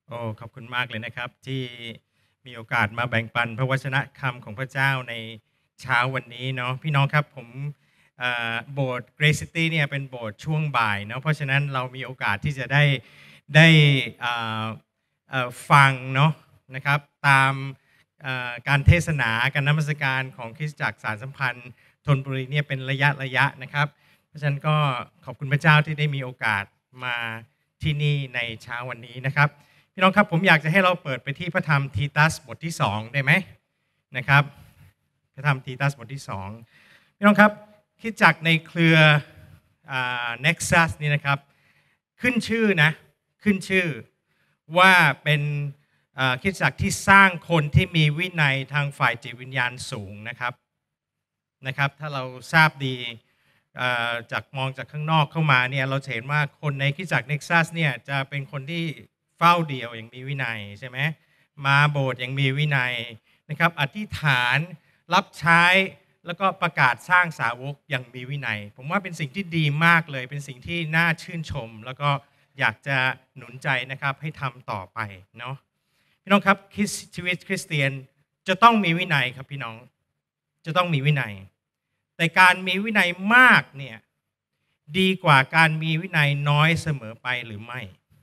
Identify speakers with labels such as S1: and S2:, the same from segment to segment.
S1: โอ้ขอบคุณมากเลยนะครับที่มีโอกาสมาแบ่งปันพระวจนะคำของพระเจ้าในเช้าวันนี้เนาะพี่น้องครับผมโบสถ์ Grace City เนี่ยเป็นโบสถ์ช่วงบ่ายเนาะเพราะฉะนั้นเรามีโอกาสที่จะได้อ่าฟังเนาะนะครับตามการเทศนาการนมัสการของคริสตจักรสารสัมพันธ์ธนบุรีเนี่ยเป็นระยะนะครับเพราะฉะนั้นก็ขอบคุณพระเจ้าที่ได้มีโอกาสมาที่นี่ในเช้าวันนี้นะครับ พี่น้องครับผมอยากจะให้เราเปิดไปที่พระธรรมทีตัสบทที่2ได้ไหมนะครับพระธรรมทีตัสบทที่2พี่น้องครับคริสตจักรในเครือNexus นี่นะครับขึ้นชื่อว่าเป็นคริสตจักรที่สร้างคนที่มีวินัยทางฝ่ายจิตวิญญาณสูงนะครับถ้าเราทราบดีจากมองจากข้างนอกเข้ามาเนี่ยเราเห็นว่าคนในคริสตจักร Nexus เนี่ยจะเป็นคนที่เฝ้าเดี่ยวอย่างมีวินัยใช่ไหมมาโบสถ์อย่างมีวินัยนะครับอธิษฐานรับใช้แล้วก็ประกาศสร้างสาวกอย่างมีวินัยผมว่าเป็นสิ่งที่ดีมากเลยเป็นสิ่งที่น่าชื่นชมแล้วก็อยากจะหนุนใจนะครับให้ทำต่อไปเนาะพี่น้องครับชีวิตคริสเตียนจะต้องมีวินัยครับพี่น้องจะต้องมีวินัยแต่การมีวินัยมากเนี่ยดีกว่าการมีวินัยน้อยเสมอไปหรือไม่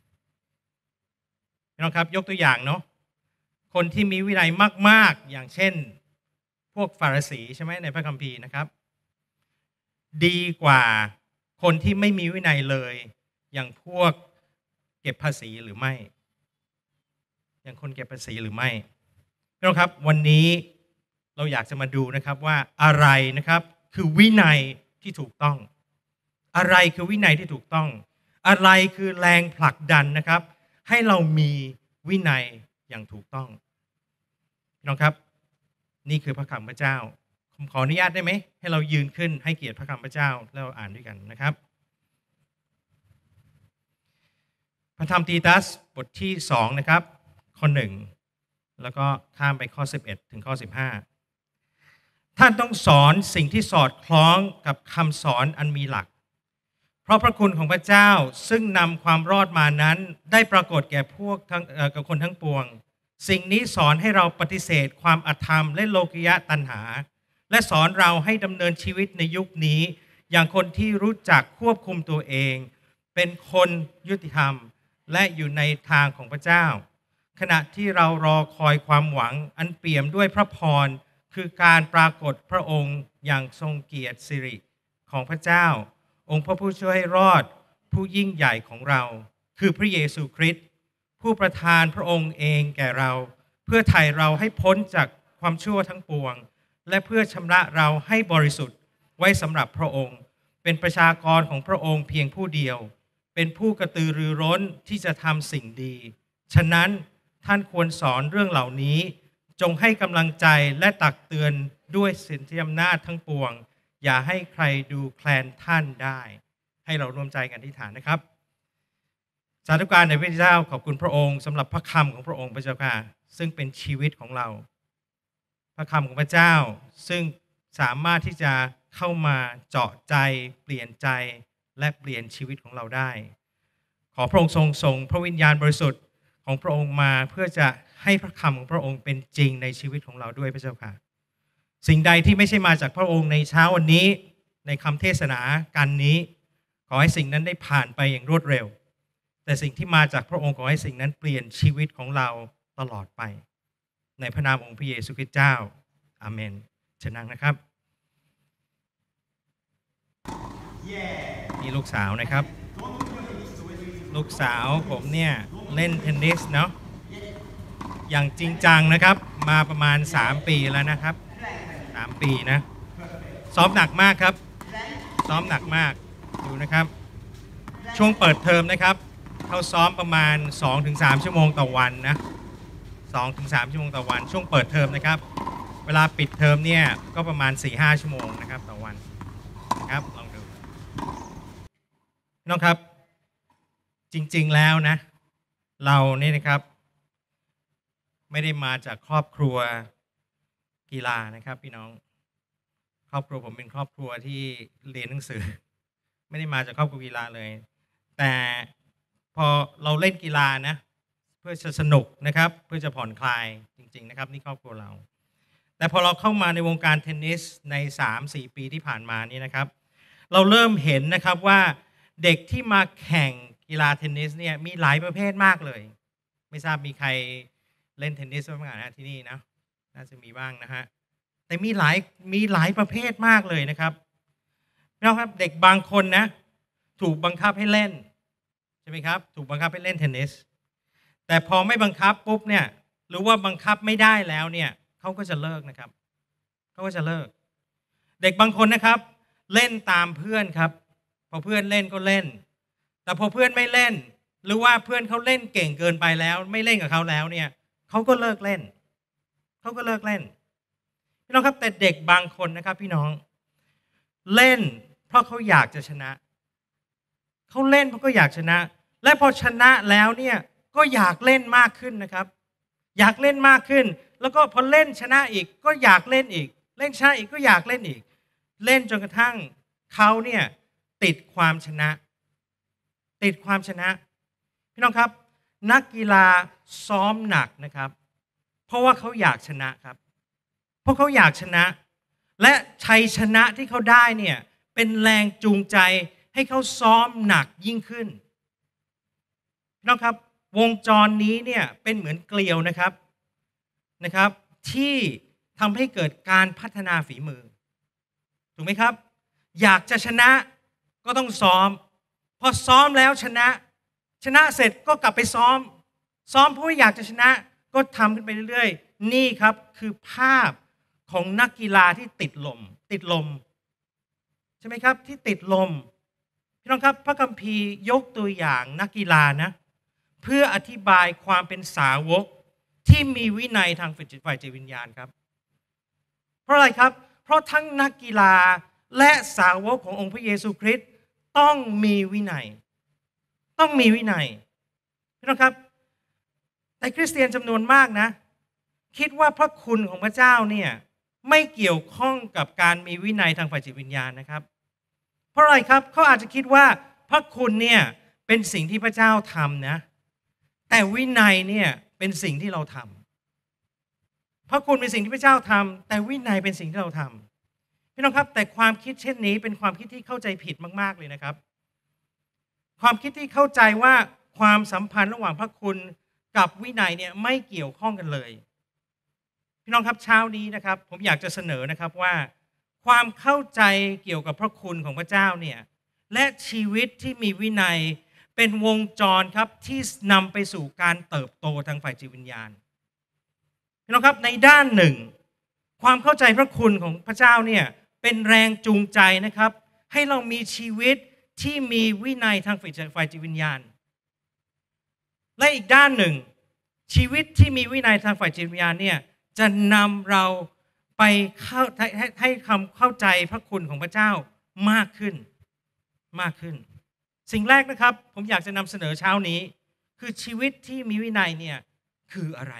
S1: พี่น้องครับยกตัวอย่างเนาะคนที่มีวินัยมากๆอย่างเช่นพวกฟาริสีใช่ไหมในพระคัมภีร์นะครับดีกว่าคนที่ไม่มีวินัยเลยอย่างพวกเก็บภาษีหรือไม่อย่างคนเก็บภาษีหรือไม่พี่น้องครับวันนี้เราอยากจะมาดูนะครับว่าอะไรนะครับคือวินัยที่ถูกต้องอะไรคือวินัยที่ถูกต้องอะไรคือแรงผลักดันนะครับให้เรามีวินัยอย่างถูกต้องพี่น้องครับนี่คือพระคำพระเจ้าผมขออนุญาตได้ไหมให้เรายืนขึ้นให้เกียรติพระคำพระเจ้าแล้วเราอ่านด้วยกันนะครับพระธรรมตีตัสบทที่2นะครับข้อ1แล้วก็ข้ามไปข้อ11ถึงข้อ15ท่านต้องสอนสิ่งที่สอดคล้องกับคำสอนอันมีหลักเพราะพระคุณของพระเจ้าซึ่งนำความรอดมานั้นได้ปรากฏแก่พวกทั้งกับคนทั้งปวงสิ่งนี้สอนให้เราปฏิเสธความอธรรมและโลกิยะตัณหาและสอนเราให้ดำเนินชีวิตในยุคนี้อย่างคนที่รู้จักควบคุมตัวเองเป็นคนยุติธรรมและอยู่ในทางของพระเจ้าขณะที่เรารอคอยความหวังอันเปี่ยมด้วยพระพรคือการปรากฏพระองค์อย่างทรงเกียรติสิริของพระเจ้าองค์พระผู้ช่วยให้รอดผู้ยิ่งใหญ่ของเราคือพระเยซูคริสต์ผู้ประทานพระองค์เองแก่เราเพื่อไถ่เราให้พ้นจากความชั่วทั้งปวงและเพื่อชำระเราให้บริสุทธิ์ไว้สำหรับพระองค์เป็นประชากรของพระองค์เพียงผู้เดียวเป็นผู้กระตือรือร้นที่จะทำสิ่งดีฉะนั้นท่านควรสอนเรื่องเหล่านี้จงให้กำลังใจและตักเตือนด้วยสิทธิอำนาจทั้งปวงอย่าให้ใครดูแคลนท่านได้ให้เราร่วมใจกันอธิษฐานนะครับสาธุการในพระเจ้าขอบคุณพระองค์สำหรับพระคำของพระองค์พระเจ้าค่ะซึ่งเป็นชีวิตของเราพระคำของพระเจ้าซึ่งสามารถที่จะเข้ามาเจาะใจเปลี่ยนใจและเปลี่ยนชีวิตของเราได้ขอพระองค์ทรงส่งพระวิญญาณบริสุทธิ์ของพระองค์มาเพื่อจะให้พระคำของพระองค์เป็นจริงในชีวิตของเราด้วยพระเจ้าค่ะสิ่งใดที่ไม่ใช่มาจากพระองค์ในเช้าวันนี้ในคำเทศนาการนี้ขอให้สิ่งนั้นได้ผ่านไปอย่างรวดเร็วแต่สิ่งที่มาจากพระองค์ขอให้สิ่งนั้นเปลี่ยนชีวิตของเราตลอดไปในพระนามองค์พระเยซูคริสต์เจ้าอาเมนเชิญนั่งนะครับนี่ลูกสาวนะครับลูกสาวผมเนี่ยเล่นเทนนิสเนาะอย่างจริงจังนะครับมาประมาณ3ปีแล้วนะครับ3ปีนะซ้อมหนักมากครับซ้อมหนักมากดูนะครับช่วงเปิดเทอมนะครับเขาซ้อมประมาณ 2-3 ชั่วโมงต่อวันนะ 2-3 ชั่วโมงต่อวันช่วงเปิดเทอมนะครับเวลาปิดเทอมเนี่ยก็ประมาณ 4-5 ชั่วโมงนะครับต่อวันนะครับลองดูน้องครับจริงๆแล้วนะเราเนี่ยนะครับไม่ได้มาจากครอบครัวกีฬานะครับพี่น้องครอบครัวผมเป็นครอบครัวที่เรียนหนังสือไม่ได้มาจากครอบครัวกีฬาเลยแต่พอเราเล่นกีฬานะพื่อจะสนุกนะครับเพื่อจะผ่อนคลายจริงๆนะครับนี่ครอบครัวเราแต่พอเราเข้ามาในวงการเทนนิสใน 3-4 ปีที่ผ่านมานี้นะครับเราเริ่มเห็นนะครับว่าเด็กที่มาแข่งกีฬาเทนนิสเนี่ยมีหลายประเภทมากเลยไม่ทราบมีใครเล่นเทนนิสบ้างนะที่นี่นะน่าจะมีบ้างนะฮะแต่มีหลายประเภทมากเลยนะครับพี่น้องครับเด็กบางคนนะถูกบังคับให้เล่นใช่ไหมครับถูกบังคับให้เล่นเทนนิสแต่พอไม่บังคับปุ๊บเนี่ยหรือว่าบังคับไม่ได้แล้วเนี่ยเขาก็จะเลิกนะครับเขาก็จะเลิกเด็กบางคนนะครับเล่นตามเพื่อนครับพอเพื่อนเล่นก็เล่นแต่พอเพื่อนไม่เล่นหรือว่าเพื่อนเขาเล่นเก่งเกินไปแล้วไม่เล่นกับเขาแล้วเนี่ยเขาก็เลิกเล่นเขาก็เลิกเล่นพี่น้องครับแต่เด็กบางคนนะครับพี่น้องเล่นเพราะเขาอยากจะชนะเขาเล่นเพราะก็อยากชนะและพอชนะแล้วเนี่ยก็อยากเล่นมากขึ้นนะครับอยากเล่นมากขึ้นแล้วก็พอเล่นชนะอีกก็อยากเล่นอีกเล่นชนะอีกก็อยากเล่นอีกเล่นจนกระทั่งเขาเนี่ยติดความชนะติดความชนะพี่น้องครับนักกีฬาซ้อมหนักนะครับเพราะว่าเขาอยากชนะครับเพราะเขาอยากชนะและชัยชนะที่เขาได้เนี่ยเป็นแรงจูงใจให้เขาซ้อมหนักยิ่งขึ้นพี่น้องครับวงจรนี้เนี่ยเป็นเหมือนเกลียวนะครับที่ทำให้เกิดการพัฒนาฝีมือถูกไหมครับอยากจะชนะก็ต้องซ้อมพอซ้อมแล้วชนะเสร็จก็กลับไปซ้อมเพราะว่าอยากจะชนะก็ทำขึ้นไปเรื่อยๆนี่ครับคือภาพของนักกีฬาที่ติดลมใช่ไหมครับที่ติดลมพี่น้องครับพระคัมภีร์ยกตัวอย่างนักกีฬานะเพื่ออธิบายความเป็นสาวกที่มีวินัยทางฝ่ายจิตวิญญาณครับเพราะอะไรครับเพราะทั้งนักกีฬาและสาวกขององค์พระเยซูคริสต์ต้องมีวินัยพี่น้องครับแต่คริสเตียนจำนวนมากนะคิดว่าพระคุณของพระเจ้าเนี่ยไม่เกี่ยวข้องกับการมีวินัยทางฝ่ายจิตวิญญาณนะครับเพราะอะไรครับเขาอาจจะคิดว่าพระคุณเนี่ยเป็นสิ่งที่พระเจ้าทำนะแต่วินัยเนี่ยเป็นสิ่งที่เราทำพระคุณเป็นสิ่งที่พระเจ้าทำแต่วินัยเป็นสิ่งที่เราทำพี่น้องครับแต่ความคิดเช่นนี้เป็นความคิดที่เข้าใจผิดมากๆเลยนะครับความคิดที่เข้าใจว่าความสัมพันธ์ระหว่างพระคุณกับวินัยเนี่ยไม่เกี่ยวข้องกันเลยพี่น้องครับเช้านี้นะครับผมอยากจะเสนอนะครับว่าความเข้าใจเกี่ยวกับพระคุณของพระเจ้าเนี่ยและชีวิตที่มีวินัยเป็นวงจรครับที่นำไปสู่การเติบโตทางฝ่ายจิตวิญญาณพี่น้องครับในด้านหนึ่งความเข้าใจพระคุณของพระเจ้าเนี่ยเป็นแรงจูงใจนะครับให้เรามีชีวิตที่มีวินัยทางฝ่ายจิตวิญญาณและอีกด้านหนึ่งชีวิตที่มีวินัยทางฝ่ายจิตวิญญาณเนี่ยจะนำเราไปให้เข้าใจพระคุณของพระเจ้ามากขึ้นสิ่งแรกนะครับผมอยากจะนำเสนอเช้านี้คือชีวิตที่มีวินัยเนี่ยคืออะไร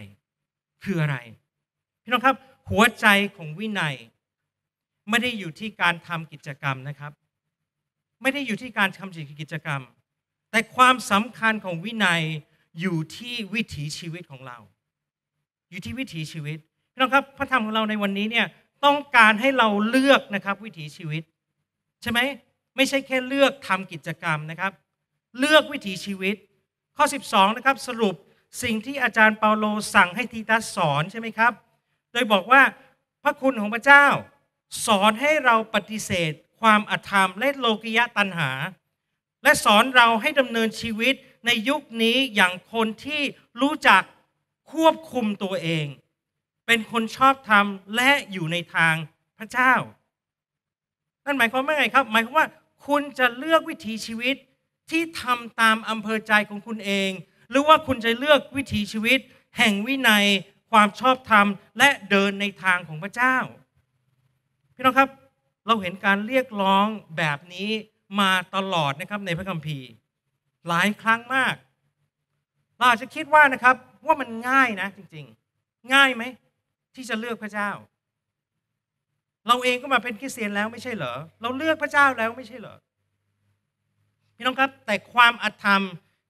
S1: พี่น้องครับหัวใจของวินัยไม่ได้อยู่ที่การทำกิจกรรมนะครับไม่ได้อยู่ที่การทำกิจกรรมแต่ความสำคัญของวินัยอยู่ที่วิถีชีวิตของเราอยู่ที่วิถีชีวิตพี่น้องครับพระธรรมของเราในวันนี้เนี่ยต้องการให้เราเลือกนะครับวิถีชีวิตใช่ไหมไม่ใช่แค่เลือกทำกิจกรรมนะครับเลือกวิถีชีวิตข้อ12นะครับสรุปสิ่งที่อาจารย์เปาโลสั่งให้ทีตัสสอนใช่ไหมครับโดยบอกว่าพระคุณของพระเจ้าสอนให้เราปฏิเสธความอธรรมและโลกิยะตัณหาและสอนเราให้ดำเนินชีวิตในยุคนี้อย่างคนที่รู้จักควบคุมตัวเองเป็นคนชอบธรรมและอยู่ในทางพระเจ้านั่นหมายความว่าไงครับหมายความว่าคุณจะเลือกวิถีชีวิตที่ทำตามอำเภอใจของคุณเองหรือว่าคุณจะเลือกวิถีชีวิตแห่งวินัยความชอบธรรมและเดินในทางของพระเจ้าพี่น้องครับเราเห็นการเรียกร้องแบบนี้มาตลอดนะครับในพระคัมภีร์หลายครั้งมากเราอาจจะคิดว่านะครับว่ามันง่ายนะจริงๆง่ายไหมที่จะเลือกพระเจ้าเราเองก็มาเป็นคริสเตียนแล้วไม่ใช่เหรอเราเลือกพระเจ้าแล้วไม่ใช่เหรอพี่น้องครับแต่ความอธรรม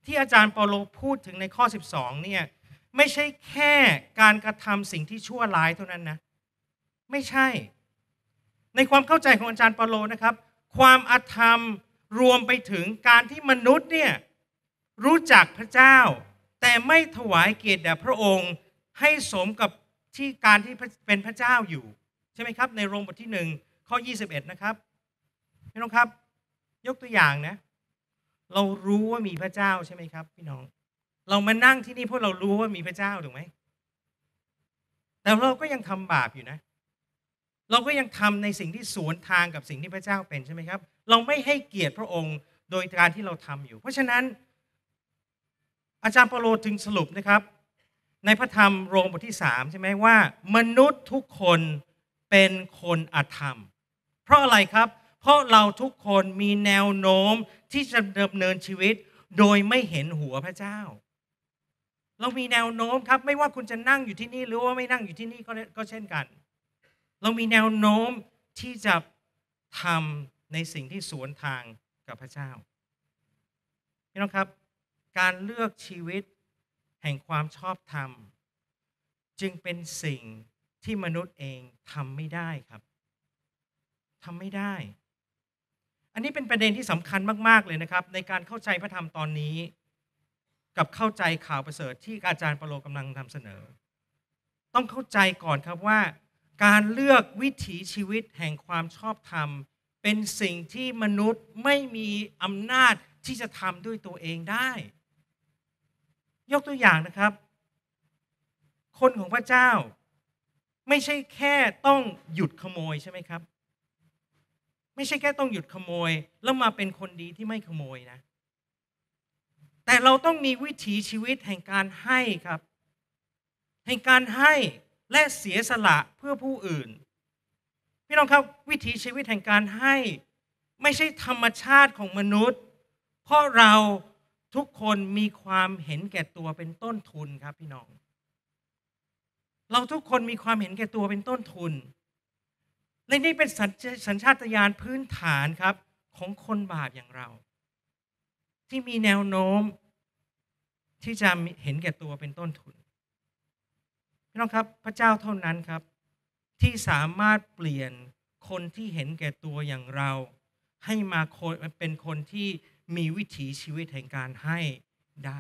S1: ที่อาจารย์เปาโลพูดถึงในข้อ12เนี่ยไม่ใช่แค่การกระทำสิ่งที่ชั่วร้ายเท่านั้นนะไม่ใช่ในความเข้าใจของอาจารย์เปาโลนะครับความอาธรรมรวมไปถึงการที่มนุษย์เนี่ยรู้จักพระเจ้าแต่ไม่ถวายเกียรติแด่พระองค์ให้สมกับที่การที่เป็นพระเจ้าอยู่ใช่ไหมครับในโรมบทที่1ข้อ21นะครับพี่น้องครับยกตัวอย่างนะเรารู้ว่ามีพระเจ้าใช่ไหมครับพี่น้องเรามานั่งที่นี่เพราะเรารู้ว่ามีพระเจ้าถูกไหมแต่เราก็ยังทำบาปอยู่นะเราก็ยังทำในสิ่งที่สวนทางกับสิ่งที่พระเจ้าเป็นใช่ไหมครับเราไม่ให้เกียรติพระองค์โดยการที่เราทำอยู่เพราะฉะนั้นอาจารย์เปาโลจึงสรุปนะครับในพระธรรมโรมบทที่3ใช่ไหมว่ามนุษย์ทุกคนเป็นคนอธรรมเพราะอะไรครับเพราะเราทุกคนมีแนวโน้มที่จะดำเนินชีวิตโดยไม่เห็นหัวพระเจ้าเรามีแนวโน้มครับไม่ว่าคุณจะนั่งอยู่ที่นี่หรือว่าไม่นั่งอยู่ที่นี่ก็เช่นกันเรามีแนวโน้มที่จะทำในสิ่งที่สวนทางกับพระเจ้าพี่น้องครับการเลือกชีวิตแห่งความชอบธรรมจึงเป็นสิ่งที่มนุษย์เองทำไม่ได้ครับทำไม่ได้อันนี้เป็นประเด็นที่สำคัญมากๆเลยนะครับในการเข้าใจพระธรรมตอนนี้กับเข้าใจข่าวประเสริฐที่อาจารย์เปาโลกำลังนำเสนอต้องเข้าใจก่อนครับว่าการเลือกวิถีชีวิตแห่งความชอบธรรมเป็นสิ่งที่มนุษย์ไม่มีอำนาจที่จะทำด้วยตัวเองได้ยกตัวอย่างนะครับคนของพระเจ้าไม่ใช่แค่ต้องหยุดขโมยใช่ไหมครับไม่ใช่แค่ต้องหยุดขโมยแล้วมาเป็นคนดีที่ไม่ขโมยนะแต่เราต้องมีวิถีชีวิตแห่งการให้ครับแห่งการให้และเสียสละเพื่อผู้อื่นพี่น้องครับวิถีชีวิตแห่งการให้ไม่ใช่ธรรมชาติของมนุษย์เพราะเราทุกคนมีความเห็นแก่ตัวเป็นต้นทุนครับพี่น้องเราทุกคนมีความเห็นแก่ตัวเป็นต้นทุนและนี่เป็นสัญชาตญาณพื้นฐานครับของคนบาปอย่างเราที่มีแนวโน้มที่จะเห็นแก่ตัวเป็นต้นทุนพี่น้องครับพระเจ้าเท่านั้นครับที่สามารถเปลี่ยนคนที่เห็นแก่ตัวอย่างเราให้มาเป็นคนที่มีวิถีชีวิตแห่งการให้ได้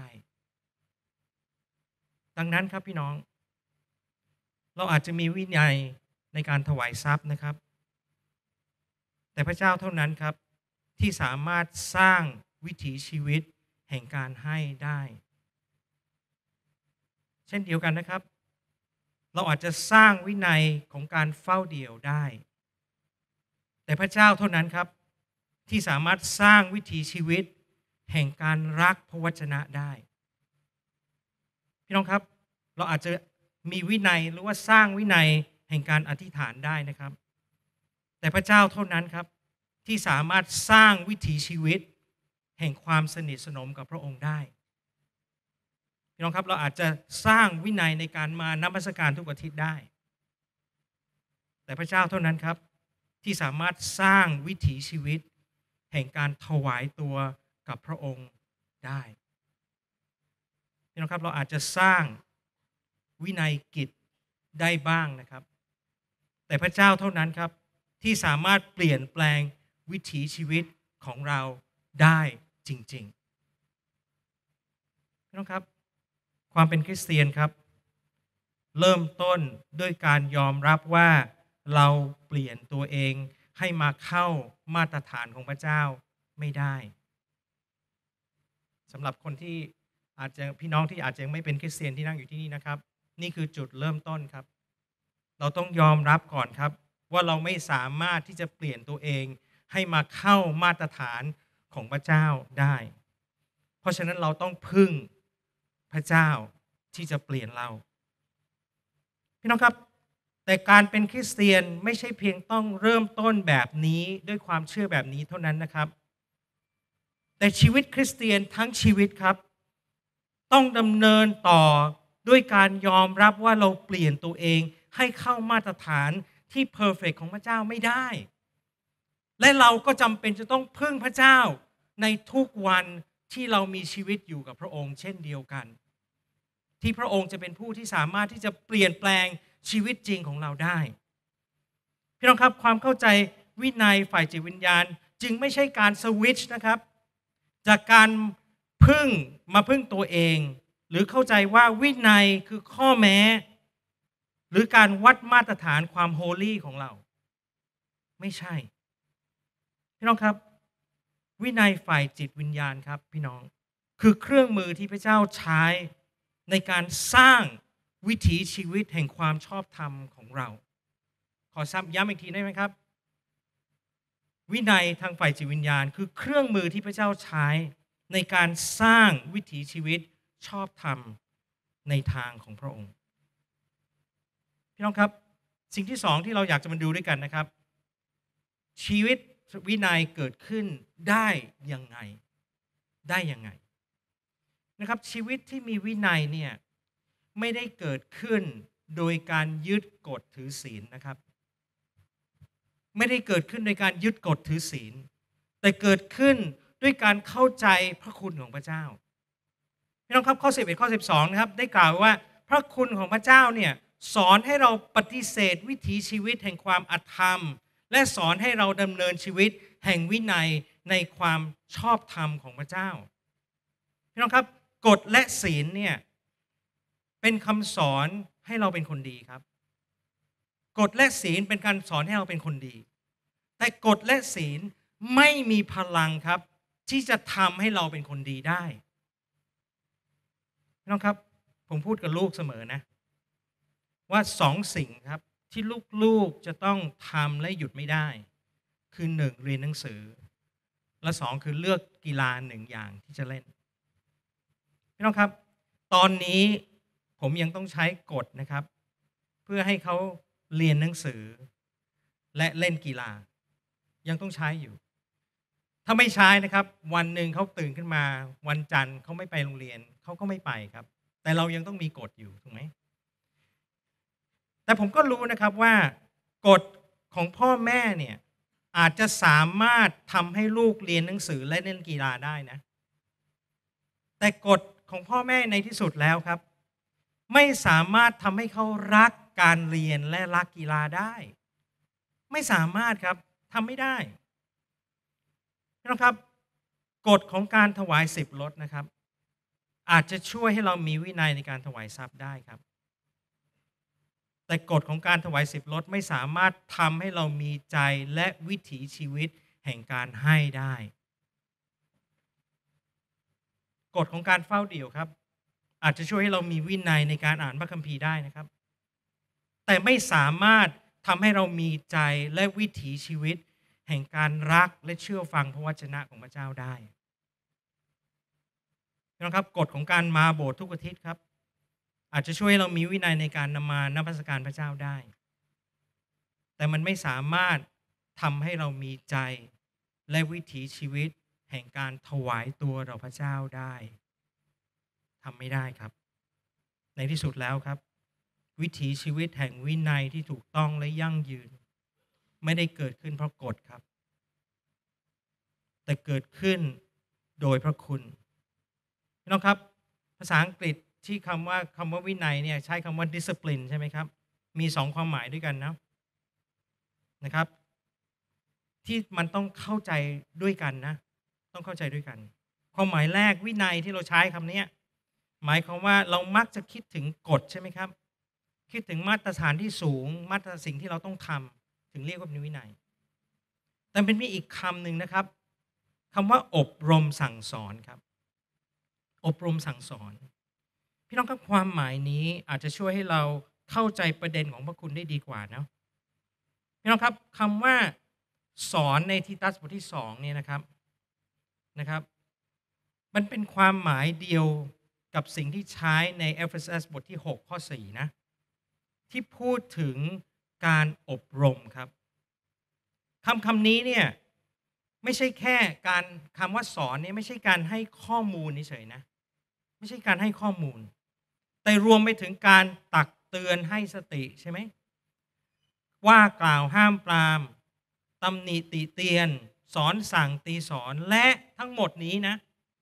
S1: ดังนั้นครับพี่น้องเราอาจจะมีวินัยในการถวายทรัพย์นะครับแต่พระเจ้าเท่านั้นครับที่สามารถสร้างวิถีชีวิตแห่งการให้ได้เช่นเดียวกันนะครับเราอาจจะสร้างวินัยของการเฝ้าเดี่ยวได้แต่พระเจ้าเท่านั้นครับที่สามารถสร้างวิถีชีวิตแห่งการรักพระวจนะได้พี่น้องครับเราอาจจะมีวินัยหรือว่าสร้างวินัยแห่งการอธิษฐานได้นะครับแต่พระเจ้าเท่านั้นครับที่สามารถสร้างวิถีชีวิตแห่งความสนิทสนมกับพระองค์ได้พี่น้องครับเราอาจจะสร้างวินัยในการมานมัสการทุกอาทิตย์ได้แต่พระเจ้าเท่านั้นครับที่สามารถสร้างวิถีชีวิตแห่งการถวายตัวกับพระองค์ได้พี่น้องครับเราอาจจะสร้างวินัยกิจได้บ้างนะครับแต่พระเจ้าเท่านั้นครับที่สามารถเปลี่ยนแปลงวิถีชีวิตของเราได้จริงๆพี่น้องครับความเป็นคริสเตียนครับเริ่มต้นด้วยการยอมรับว่าเราเปลี่ยนตัวเองให้มาเข้ามาตรฐานของพระเจ้าไม่ได้สำหรับคนที่อาจจะพี่น้องที่อาจจะยังไม่เป็นคริสเตียนที่นั่งอยู่ที่นี่นะครับนี่คือจุดเริ่มต้นครับเราต้องยอมรับก่อนครับว่าเราไม่สามารถที่จะเปลี่ยนตัวเองให้มาเข้ามาตรฐานของพระเจ้าได้เพราะฉะนั้นเราต้องพึ่งพระเจ้าที่จะเปลี่ยนเราพี่น้องครับแต่การเป็นคริสเตียนไม่ใช่เพียงต้องเริ่มต้นแบบนี้ด้วยความเชื่อแบบนี้เท่านั้นนะครับแต่ชีวิตคริสเตียนทั้งชีวิตครับต้องดำเนินต่อด้วยการยอมรับว่าเราเปลี่ยนตัวเองให้เข้ามาตรฐานที่เพอร์เฟกต์ของพระเจ้าไม่ได้และเราก็จำเป็นจะต้องพึ่งพระเจ้าในทุกวันที่เรามีชีวิตอยู่กับพระองค์เช่นเดียวกันที่พระองค์จะเป็นผู้ที่สามารถที่จะเปลี่ยนแปลงชีวิตจริงของเราได้พี่น้องครับความเข้าใจวินัยฝ่ายจิตวิญญาณจึงไม่ใช่การสวิตช์นะครับจากการพึ่งตัวเองหรือเข้าใจว่าวินัยคือข้อแม้หรือการวัดมาตรฐานความโฮลี่ของเราไม่ใช่พี่น้องครับวินัยฝ่ายจิตวิญญาณครับพี่น้องคือเครื่องมือที่พระเจ้าใช้ในการสร้างวิถีชีวิตแห่งความชอบธรรมของเราขอย้ำอีกทีได้ไหมครับวินัยทางฝ่ายจิตวิญญาณคือเครื่องมือที่พระเจ้าใช้ในการสร้างวิถีชีวิตชอบธรรมในทางของพระองค์พี่น้องครับสิ่งที่สองที่เราอยากจะมาดูด้วยกันนะครับชีวิตวินัยเกิดขึ้นได้ยังไงนะครับชีวิตที่มีวินัยเนี่ยไม่ได้เกิดขึ้นโดยการยึดกฎถือศีลนะครับไม่ได้เกิดขึ้นโดยการยึดกฎถือศีลแต่เกิดขึ้นด้วยการเข้าใจพระคุณของพระเจ้าพี่น้องครับข้อ11ข้อ12นะครับได้กล่าวว่าพระคุณของพระเจ้าเนี่ยสอนให้เราปฏิเสธวิถีชีวิตแห่งความอธรรมและสอนให้เราดำเนินชีวิตแห่งวินัยในความชอบธรรมของพระเจ้าพี่น้องครับกฎและศีลเนี่ยเป็นคำสอนให้เราเป็นคนดีครับกฎและศีลเป็นการสอนให้เราเป็นคนดีแต่กฎและศีลไม่มีพลังครับที่จะทำให้เราเป็นคนดีได้พี่น้องครับผมพูดกับลูกเสมอนะว่าสองสิ่งครับที่ลูกๆจะต้องทำและหยุดไม่ได้คือหนึ่งเรียนหนังสือและสองคือเลือกกีฬาหนึ่งอย่างที่จะเล่นพี่น้องครับตอนนี้ผมยังต้องใช้กฎนะครับเพื่อให้เขาเรียนหนังสือและเล่นกีฬายังต้องใช้อยู่ถ้าไม่ใช้นะครับวันหนึ่งเขาตื่นขึ้นมาวันจันทร์เขาไม่ไปโรงเรียนเขาก็ไม่ไปครับแต่เรายังต้องมีกฎอยู่ถูกไหมแต่ผมก็รู้นะครับว่ากฎของพ่อแม่เนี่ยอาจจะสามารถทำให้ลูกเรียนหนังสือและเล่นกีฬาได้นะแต่กฎของพ่อแม่ในที่สุดแล้วครับไม่สามารถทำให้เขารักการเรียนและรักกีฬาได้ไม่สามารถครับทำไม่ได้นะครับกฎของการถวาย10 ลดนะครับอาจจะช่วยให้เรามีวินัยในการถวายทรัพย์ได้ครับแต่กฎของการถวาย10 ลดไม่สามารถทำให้เรามีใจและวิถีชีวิตแห่งการให้ได้กฎของการเฝ้าเดี่ยวครับอาจจะช่วยให้เรามีวินัยในการอ่านพระคัมภีร์ได้นะครับแต่ไม่สามารถทำให้เรามีใจและวิถีชีวิตแห่งการรักและเชื่อฟังพระวจนะของพระเจ้าได้นะครับกฎของการมาโบสถ์ทุกอาทิตย์ครับอาจจะช่วยให้เรามีวินัยในการมานมัสการพระเจ้าได้แต่มันไม่สามารถทำให้เรามีใจและวิถีชีวิตแห่งการถวายตัวต่อพระเจ้าได้ทำไม่ได้ครับในที่สุดแล้วครับวิถีชีวิตแห่งวินัยที่ถูกต้องและยั่งยืนไม่ได้เกิดขึ้นเพราะกฎครับแต่เกิดขึ้นโดยพระคุณพี่น้องครับภาษาอังกฤษที่คำว่าวินัยเนี่ยใช้คำว่า discipline ใช่ไหมครับมี2 ความหมายด้วยกันนะครับที่มันต้องเข้าใจด้วยกันนะต้องเข้าใจด้วยกันความหมายแรกวินัยที่เราใช้คำนี้หมายความว่าเรามักจะคิดถึงกฎใช่ไหมครับคิดถึงมาตรฐานที่สูงมาตรสิ่งที่เราต้องทำถึงเรียกว่าเป็นวินัยแต่เป็นมีอีกคำหนึ่งนะครับคำว่าอบรมสั่งสอนครับอบรมสั่งสอนพี่น้องครับความหมายนี้อาจจะช่วยให้เราเข้าใจประเด็นของพระคุณได้ดีกว่านะพี่น้องครับคำว่าสอนในทีตัสบทที่2เนี่ยนะครับมันเป็นความหมายเดียวกับสิ่งที่ใช้ในเอเฟซัสบทที่6ข้อ4นะที่พูดถึงการอบรมครับคำนี้เนี่ยไม่ใช่แค่การคำว่าสอนเนี่ยไม่ใช่การให้ข้อมูลเฉยๆนะไม่ใช่การให้ข้อมูลแต่รวมไปถึงการตักเตือนให้สติใช่ไหมว่ากล่าวห้ามปรามตำหนิติเตียนสอนสั่งตีสอนและทั้งหมดนี้นะ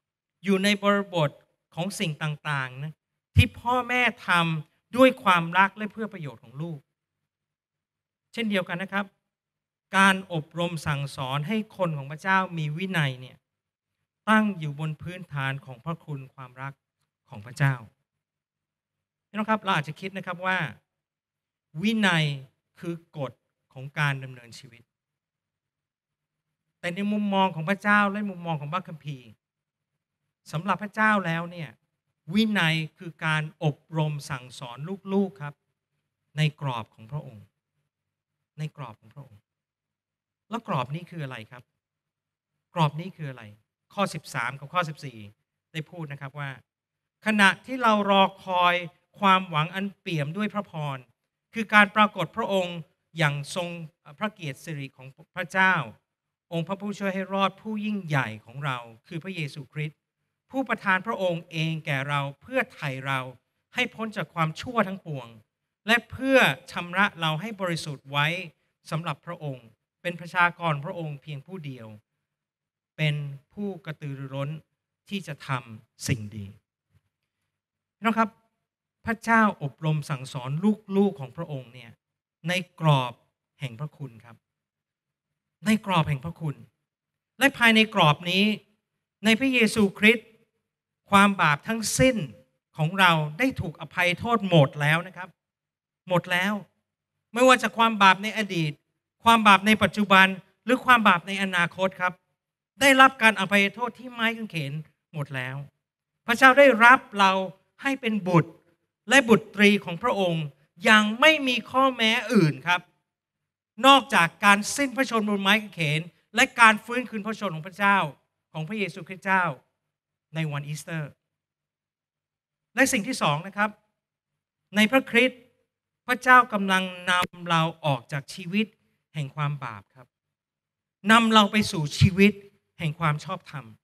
S1: อยู่ในบริบทของสิ่งต่างๆนะที่พ่อแม่ทำด้วยความรักและเพื่อประโยชน์ของลูกเช่นเดียวกันนะครับการอบรมสั่งสอนให้คนของพระเจ้ามีวินัยเนี่ยตั้งอยู่บนพื้นฐานของพระคุณความรักของพระเจ้าพี่น้องครับเราอาจจะคิดนะครับว่าวินัยคือกฎของการดำเนินชีวิตแต่ในมุมมองของพระเจ้าและมุมมองของพระคัมภีร์สำหรับพระเจ้าแล้วเนี่ยวินัยคือการอบรมสั่งสอนลูกๆครับในกรอบของพระองค์ในกรอบของพระองค์แล้วกรอบนี้คืออะไรครับกรอบนี้คืออะไรข้อ13กับข้อ14ได้พูดนะครับว่าขณะที่เรารอคอยความหวังอันเปี่ยมด้วยพระพรคือการปรากฏพระองค์อย่างทรงพระเกียรติสิริของพระเจ้าองค์พระผู้ช่วยให้รอดผู้ยิ่งใหญ่ของเราคือพระเยซูคริสต์ผู้ประทานพระองค์เองแก่เราเพื่อไถ่เราให้พ้นจากความชั่วทั้งปวงและเพื่อชำระเราให้บริสุทธิ์ไว้สำหรับพระองค์เป็นประชากรพระองค์เพียงผู้เดียวเป็นผู้กระตือรือร้นที่จะทำสิ่งดีนะครับพระเจ้าอบรมสั่งสอนลูกๆของพระองค์เนี่ยในกรอบแห่งพระคุณครับในกรอบแห่งพระคุณและภายในกรอบนี้ในพระเยซูคริสต์ความบาปทั้งสิ้นของเราได้ถูกอภัยโทษหมดแล้วนะครับหมดแล้วไม่ว่าจะความบาปในอดีตความบาปในปัจจุบันหรือความบาปในอนาคตครับได้รับการอภัยโทษที่ไม้กางเขนหมดแล้วพระเจ้าได้รับเราให้เป็นบุตรและบุตรีของพระองค์อย่างไม่มีข้อแม้อื่นครับนอกจากการสิ้นพระชนม์บนไม้กางเขนและการฟื้นคืนพระชนม์ของพระเจ้าของพระเยซูคริสต์เจ้าในวันอีสเตอร์และสิ่งที่สองนะครับในพระคริสต์พระเจ้ากำลังนำเราออกจากชีวิตแห่งความบาปครับนำเราไปสู่ชีวิตแห่งความชอบธรรม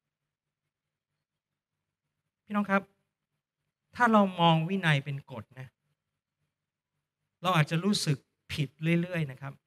S1: พี่น้องครับถ้าเรามองวินัยเป็นกฎนะเราอาจจะรู้สึกผิดเรื่อยๆนะครับ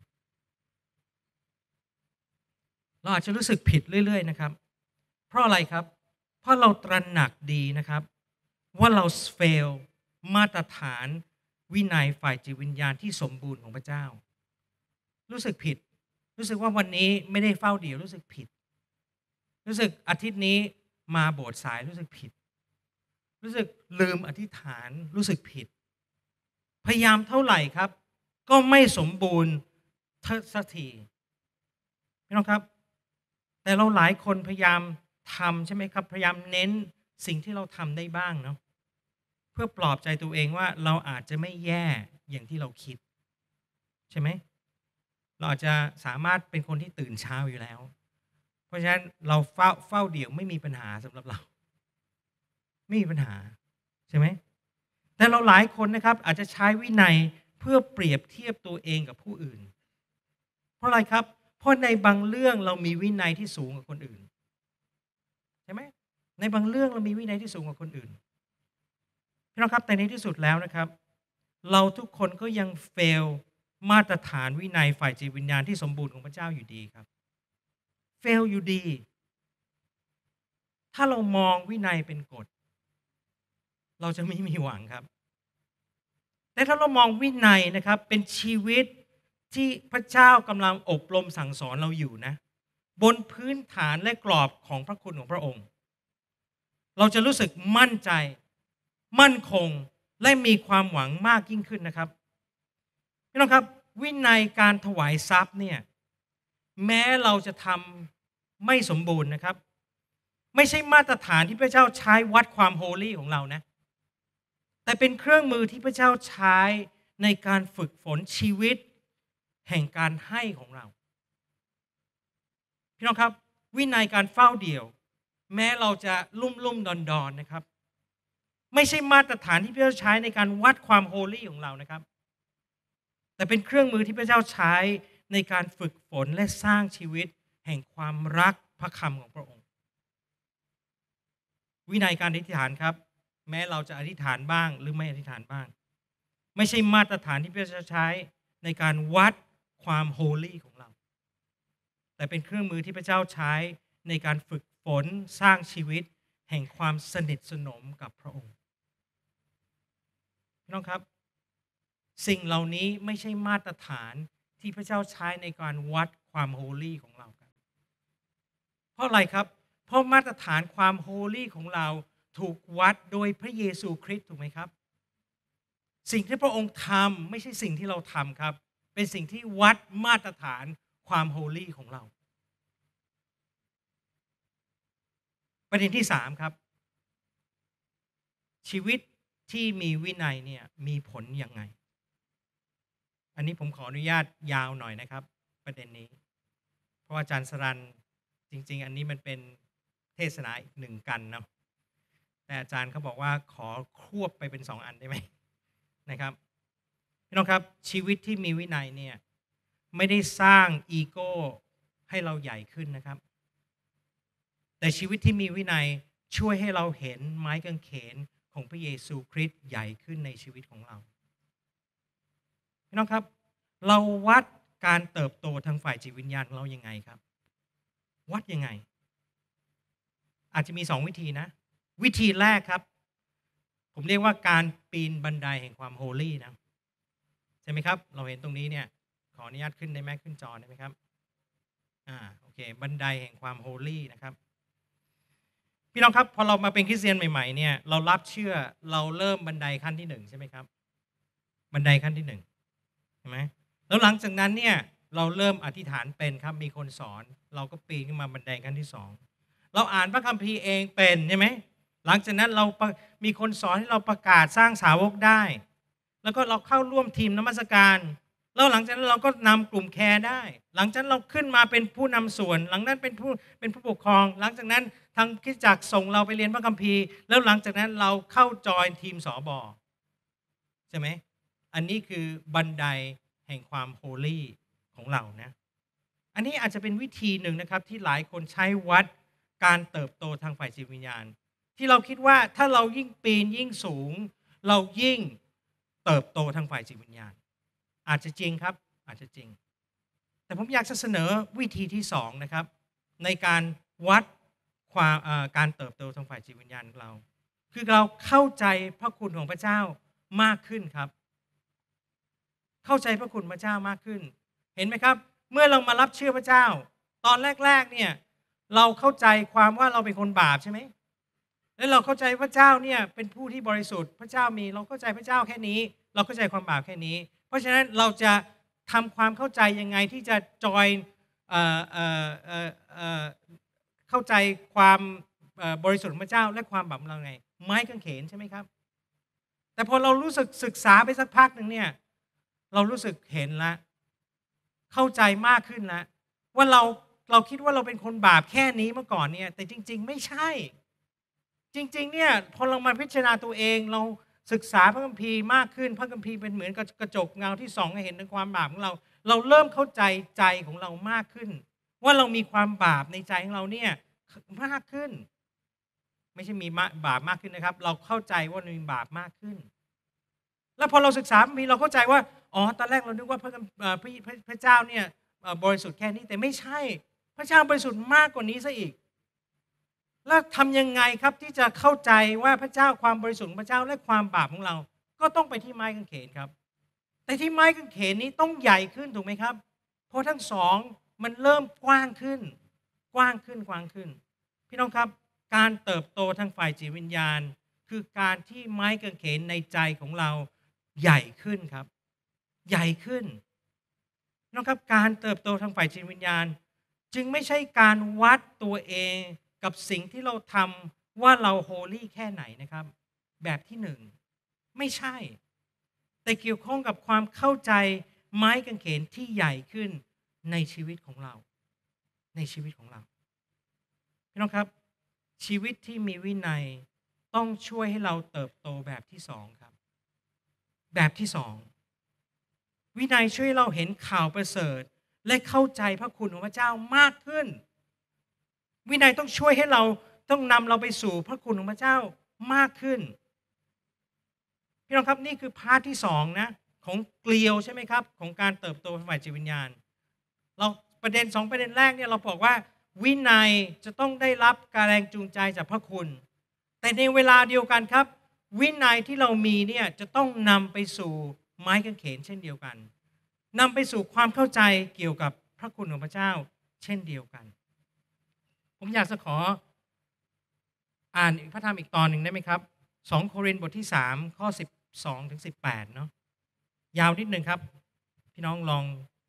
S1: เราอาจจะรู้สึกผิดเรื่อยๆนะครับเพราะอะไรครับเพราะเราตระหนักดีนะครับว่าเราเฟลมาตรฐานวินัยฝ่ายจิตวิญญาณที่สมบูรณ์ของพระเจ้ารู้สึกผิดรู้สึกว่าวันนี้ไม่ได้เฝ้าเดี่ยวรู้สึกผิดรู้สึกอาทิตย์นี้มาโบสถ์สายรู้สึกผิดรู้สึกลืมอธิษฐานรู้สึกผิดพยายามเท่าไหร่ครับก็ไม่สมบูรณ์สักทีพี่น้องครับแต่เราหลายคนพยายามทำใช่ไหมครับพยายามเน้นสิ่งที่เราทำได้บ้างเนาะเพื่อปลอบใจตัวเองว่าเราอาจจะไม่แย่อย่างที่เราคิดใช่ไหมเราอาจจะสามารถเป็นคนที่ตื่นเช้าอยู่แล้วเพราะฉะนั้นเราเฝ้าเดี่ยวไม่มีปัญหาสำหรับเราไม่มีปัญหาใช่ไหมแต่เราหลายคนนะครับอาจจะใช้วินัยเพื่อเปรียบเทียบตัวเองกับผู้อื่นเพราะอะไรครับเพราะในบางเรื่องเรามีวินัยที่สูงกว่าคนอื่นใช่ไหมในบางเรื่องเรามีวินัยที่สูงกว่าคนอื่นพี่น้องครับแต่ในที่สุดแล้วนะครับเราทุกคนก็ยังเฟลมาตรฐานวินัยฝ่ายจิตวิญญาณที่สมบูรณ์ของพระเจ้าอยู่ดีครับเฟลอยู่ดีถ้าเรามองวินัยเป็นกฎเราจะไม่มีหวังครับแต่ถ้าเรามองวินัยนะครับเป็นชีวิตที่พระเจ้ากำลังอบรมสั่งสอนเราอยู่นะบนพื้นฐานและกรอบของพระคุณของพระองค์เราจะรู้สึกมั่นใจมั่นคงและมีความหวังมากยิ่งขึ้นนะครับพี่น้องครับวินัยการถวายทรัพย์เนี่ยแม้เราจะทำไม่สมบูรณ์นะครับไม่ใช่มาตรฐานที่พระเจ้าใช้วัดความโฮลี่ของเรานะแต่เป็นเครื่องมือที่พระเจ้าใช้ในการฝึกฝนชีวิตแห่งการให้ของเราพี่น้องครับวินัยการเฝ้าเดี่ยวแม้เราจะลุ่มดอนนะครับไม่ใช่มาตรฐานที่พระเจ้าใช้ในการวัดความโฮลี่ของเรานะครับแต่เป็นเครื่องมือที่พระเจ้าใช้ในการฝึกฝนและสร้างชีวิตแห่งความรักพระคำของพระองค์วินัยการอธิษฐานครับแม้เราจะอธิษฐานบ้างหรือไม่อธิษฐานบ้างไม่ใช่มาตรฐานที่พระเจ้าใช้ในการวัดความโฮลี่ของเราแต่เป็นเครื่องมือที่พระเจ้าใช้ในการฝึกฝนสร้างชีวิตแห่งความสนิทสนมกับพระองค์พี่น้องครับสิ่งเหล่านี้ไม่ใช่มาตรฐานที่พระเจ้าใช้ในการวัดความโฮลี่ของเราครับเพราะอะไรครับเพราะมาตรฐานความโฮลี่ของเราถูกวัดโดยพระเยซูคริสต์ถูกไหมครับสิ่งที่พระองค์ทำไม่ใช่สิ่งที่เราทำครับเป็นสิ่งที่วัดมาตรฐานความโฮลี่ของเราประเด็นที่3ครับชีวิตที่มีวินัยเนี่ยมีผลยังไงอันนี้ผมขออนุญาตยาวหน่อยนะครับประเด็นนี้เพราะอาจารย์สรันจริงๆอันนี้มันเป็นเทศนาอีก1กันเนาะแต่อาจารย์เขาบอกว่าขอควบไปเป็น2อันได้ไหมนะครับพี่น้องครับชีวิตที่มีวินัยเนี่ยไม่ได้สร้างอีโก้ให้เราใหญ่ขึ้นนะครับแต่ชีวิตที่มีวินัยช่วยให้เราเห็นไม้กางเขนของพระเยซูคริสต์ใหญ่ขึ้นในชีวิตของเราพี่น้องครับเราวัดการเติบโตทางฝ่ายจิตวิญญาณของเรายังไงครับวัดยังไงอาจจะมี2วิธีนะวิธีแรกครับผมเรียกว่าการปีนบันไดแห่งความโฮลี่นะใช่ไหมครับเราเห็นตรงนี้เนี่ยขออนุญาตขึ้นได้ไหมขึ้นจอได้ไหมครับโอเคบันไดแห่งความโฮลี่นะครับพี่น้องครับพอเรามาเป็นคริสเตียนใหม่ๆเนี่ยเรารับเชื่อเราเริ่มบันไดขั้นที่1ใช่ไหมครับบันไดขั้นที่1ใช่ไหมแล้วหลังจากนั้นเนี่ยเราเริ่มอธิษฐานเป็นครับมีคนสอนเราก็ปีนขึ้นมาบันไดขั้นที่2เราอ่านพระคัมภีร์เองเป็นใช่ไหมหลังจากนั้นเรามีคนสอนให้เราประกาศสร้างสาวกได้แล้วก็เราเข้าร่วมทีมนมัสการแล้วหลังจากนั้นเราก็นำกลุ่มแคร์ได้หลังจากนั้นเราขึ้นมาเป็นผู้นำส่วนหลังนั้นเป็นผู้ปกครองหลังจากนั้นทางคริสตจักรส่งเราไปเรียนพระคัมภีร์แล้วหลังจากนั้นเราเข้าจอยทีมสบใช่ไหมอันนี้คือบันไดแห่งความโฮลี่ของเรานะอันนี้อาจจะเป็นวิธีหนึ่งนะครับที่หลายคนใช้วัดการเติบโตทางฝ่ายจิตวิญญาณที่เราคิดว่าถ้าเรายิ่งปีนยิ่งสูงเรายิ่งเติบโตทางฝ่ายจิตวิญญาณอาจจะจริงครับอาจจะจริงแต่ผมอยากจะเสนอวิธีที่2นะครับในการวัดความการเติบโตทางฝ่ายจิตวิญญาณของเราคือเราเข้าใจพระคุณของพระเจ้ามากขึ้นครับเข้าใจพระคุณพระเจ้ามากขึ้นเห็นไหมครับเมื่อเรามารับเชื่อพระเจ้าตอนแรกๆเนี่ยเราเข้าใจความว่าเราเป็นคนบาปใช่ไหมแล้วเราเข้าใจพระเจ้าเนี่ยเป็นผู้ที่บริสุทธิ์พระเจ้ามีเราเข้าใจพระเจ้าแค่นี้เราเข้าใจความบาปแค่นี้เพราะฉะนั้นเราจะทำความเข้าใจยังไงที่จะจอยเข้าใจความบริสุทธิ์ของพระเจ้าและความบาปของเราไงไม้กางเขนใช่ไหมครับแต่พอเรารู้สึกศึกษาไปสักพักหนึ่งเนี่ยเรารู้สึกเห็นละเข้าใจมากขึ้นละว่าเราคิดว่าเราเป็นคนบาปแค่นี้เมื่อก่อนเนี่ยแต่จริงๆไม่ใช่จริงๆเนี่ยพอเรามาพิจารณาตัวเองเราศึกษาพระคัมภีร์มากขึ้นพระคัมภีร์เป็นเหมือนกระจกเงาที่ส่องให้เห็นถึงความบาปของเราเริ่มเข้าใจใจของเรามากขึ้นว่าเรามีความบาปในใจของเราเนี่ยมากขึ้นไม่ใช่มีบาปมากขึ้นนะครับเราเข้าใจว่ามีบาปมากขึ้นแล้วพอเราศึกษาพระคัมภีร์เราเข้าใจว่าอ๋อตอนแรกเรานึกว่าพระเจ้าเนี่ยบริสุทธิ์แค่นี้แต่ไม่ใช่พระเจ้าบริสุทธิ์มากกว่านี้ซะอีกแล้วทำยังไงครับที่จะเข้าใจว่าพระเจ้าความบริสุทธิ์ของพระเจ้าและความบาปของเราก็ต้องไปที่ไม้กางเขนครับแต่ที่ไม้กางเขนนี้ต้องใหญ่ขึ้นถูกไหมครับเพราะทั้งสองมันเริ่มกว้างขึ้นกว้างขึ้นกว้างขึ้นพี่น้องครับการเติบโตทางฝ่ายจิตวิญญาณคือการที่ไม้กางเขนในใจของเราใหญ่ขึ้นครับใหญ่ขึ้นนะครับการเติบโตทางฝ่ายจิตวิญญาณจึงไม่ใช่การวัดตัวเองกับสิ่งที่เราทำว่าเราโฮลี่แค่ไหนนะครับแบบที่1ไม่ใช่แต่เกี่ยวข้องกับความเข้าใจไม้กางเขนที่ใหญ่ขึ้นในชีวิตของเราในชีวิตของเราพี่น้องครับชีวิตที่มีวินัยต้องช่วยให้เราเติบโตแบบที่2ครับแบบที่2วินัยช่วยเราเห็นข่าวประเสริฐและเข้าใจพระคุณของพระเจ้ามากขึ้นวินัยต้องช่วยให้เราต้องนำเราไปสู่พระคุณของพระเจ้ามากขึ้นพี่น้องครับนี่คือพาร์ทที่2นะของเกลียวใช่ไหมครับของการเติบโตฝ่ายจิตวิญญาณเราประเด็น2ประเด็นแรกเนี่ยเราบอกว่าวินัยจะต้องได้รับการแรงจูงใจจากพระคุณแต่ในเวลาเดียวกันครับวินัยที่เรามีเนี่ยจะต้องนำไปสู่ไม้กางเขนเช่นเดียวกันนำไปสู่ความเข้าใจเกี่ยวกับพระคุณของพระเจ้าเช่นเดียวกันผมอยากจะขออ่านพระธรรมอีกตอนหนึ่งได้ไหมครับ2โครินธ์บทที่3ข้อ12ถึง18เนาะยาวนิดนึงครับพี่น้องลอง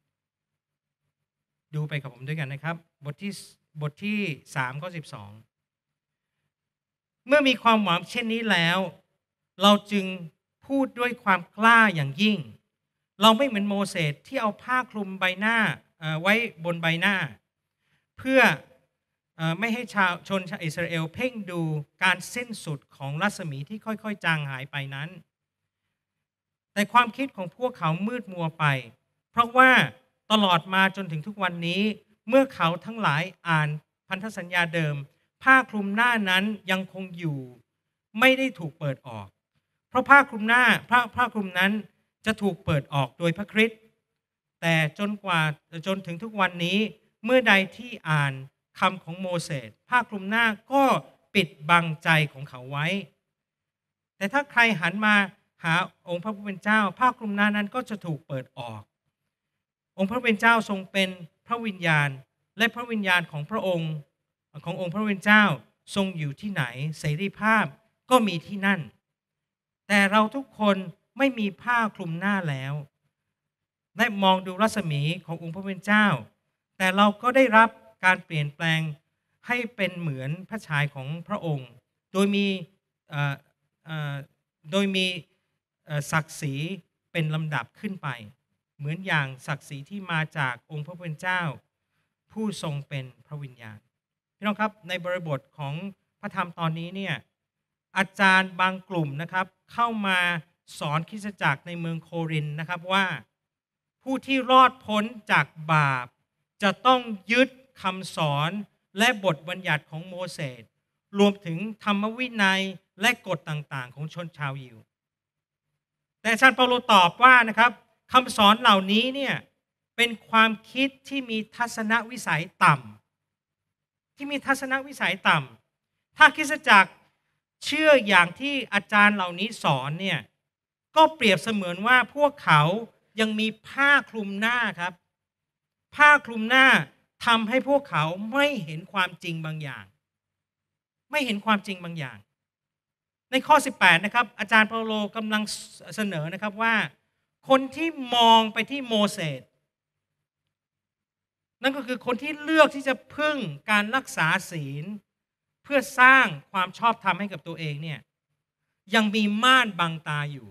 S1: ดูไปกับผมด้วยกันนะครับบทที่3ข้อ12เมื่อมีความหวังเช่นนี้แล้วเราจึงพูดด้วยความกล้าอย่างยิ่งเราไม่เหมือนโมเสสที่เอาผ้าคลุมใบหน้าไว้บนใบหน้าเพื่อไม่ให้ชนอิสราเอลเพ่งดูการสิ้นสุดของรัศมีที่ค่อยๆจางหายไปนั้นแต่ความคิดของพวกเขามืดมัวไปเพราะว่าตลอดมาจนถึงทุกวันนี้เมื่อเขาทั้งหลายอ่านพันธสัญญาเดิมผ้าคลุมหน้านั้นยังคงอยู่ไม่ได้ถูกเปิดออกเพราะผ้าคลุมหน้าผ้าคลุมนั้นจะถูกเปิดออกโดยพระคริสต์แต่จนถึงทุกวันนี้เมื่อใดที่อ่านคำของโมเสสผ้าคลุมหน้าก็ปิดบังใจของเขาไว้แต่ถ้าใครหันมาหาองค์พระผู้เป็นเจ้าผ้าคลุมหน้านั้นก็จะถูกเปิดออกองค์พระผู้เป็นเจ้าทรงเป็นพระวิญญาณและพระวิญญาณของพระองค์ขององค์พระผู้เป็นเจ้าทรงอยู่ที่ไหนเสรีภาพก็มีที่นั่นแต่เราทุกคนไม่มีผ้าคลุมหน้าแล้วได้มองดูรัศมีขององค์พระผู้เป็นเจ้าแต่เราก็ได้รับการเปลี่ยนแปลงให้เป็นเหมือนพระฉายของพระองค์โดยมีศักดิ์ศรีเป็นลำดับขึ้นไปเหมือนอย่างศักดิ์ศรีที่มาจากองค์พระผู้เป็นเจ้าผู้ทรงเป็นพระวิญญาณพี่น้องครับในบริบทของพระธรรมตอนนี้เนี่ยอาจารย์บางกลุ่มนะครับเข้ามาสอนคริสตจักรในเมืองโครินธ์นะครับว่าผู้ที่รอดพ้นจากบาปจะต้องยึดคำสอนและบทบัญญัติของโมเสสรวมถึงธรรมวินัยและกฎต่างๆของชนชาวยิวแต่อาจารย์เปาโลตอบว่านะครับคำสอนเหล่านี้เนี่ยเป็นความคิดที่มีทัศนวิสัยต่ำถ้าคริสตจักรเชื่ออย่างที่อาจารย์เหล่านี้สอนเนี่ยก็เปรียบเสมือนว่าพวกเขายังมีผ้าคลุมหน้าครับผ้าคลุมหน้าทำให้พวกเขาไม่เห็นความจริงบางอย่างในข้อ18นะครับอาจารย์เปาโลกำลังเสนอนะครับว่าคนที่มองไปที่โมเสสนั่นก็คือคนที่เลือกที่จะพึ่งการรักษาศีลเพื่อสร้างความชอบธรรมให้กับตัวเองเนี่ยยังมีม่านบังตาอยู่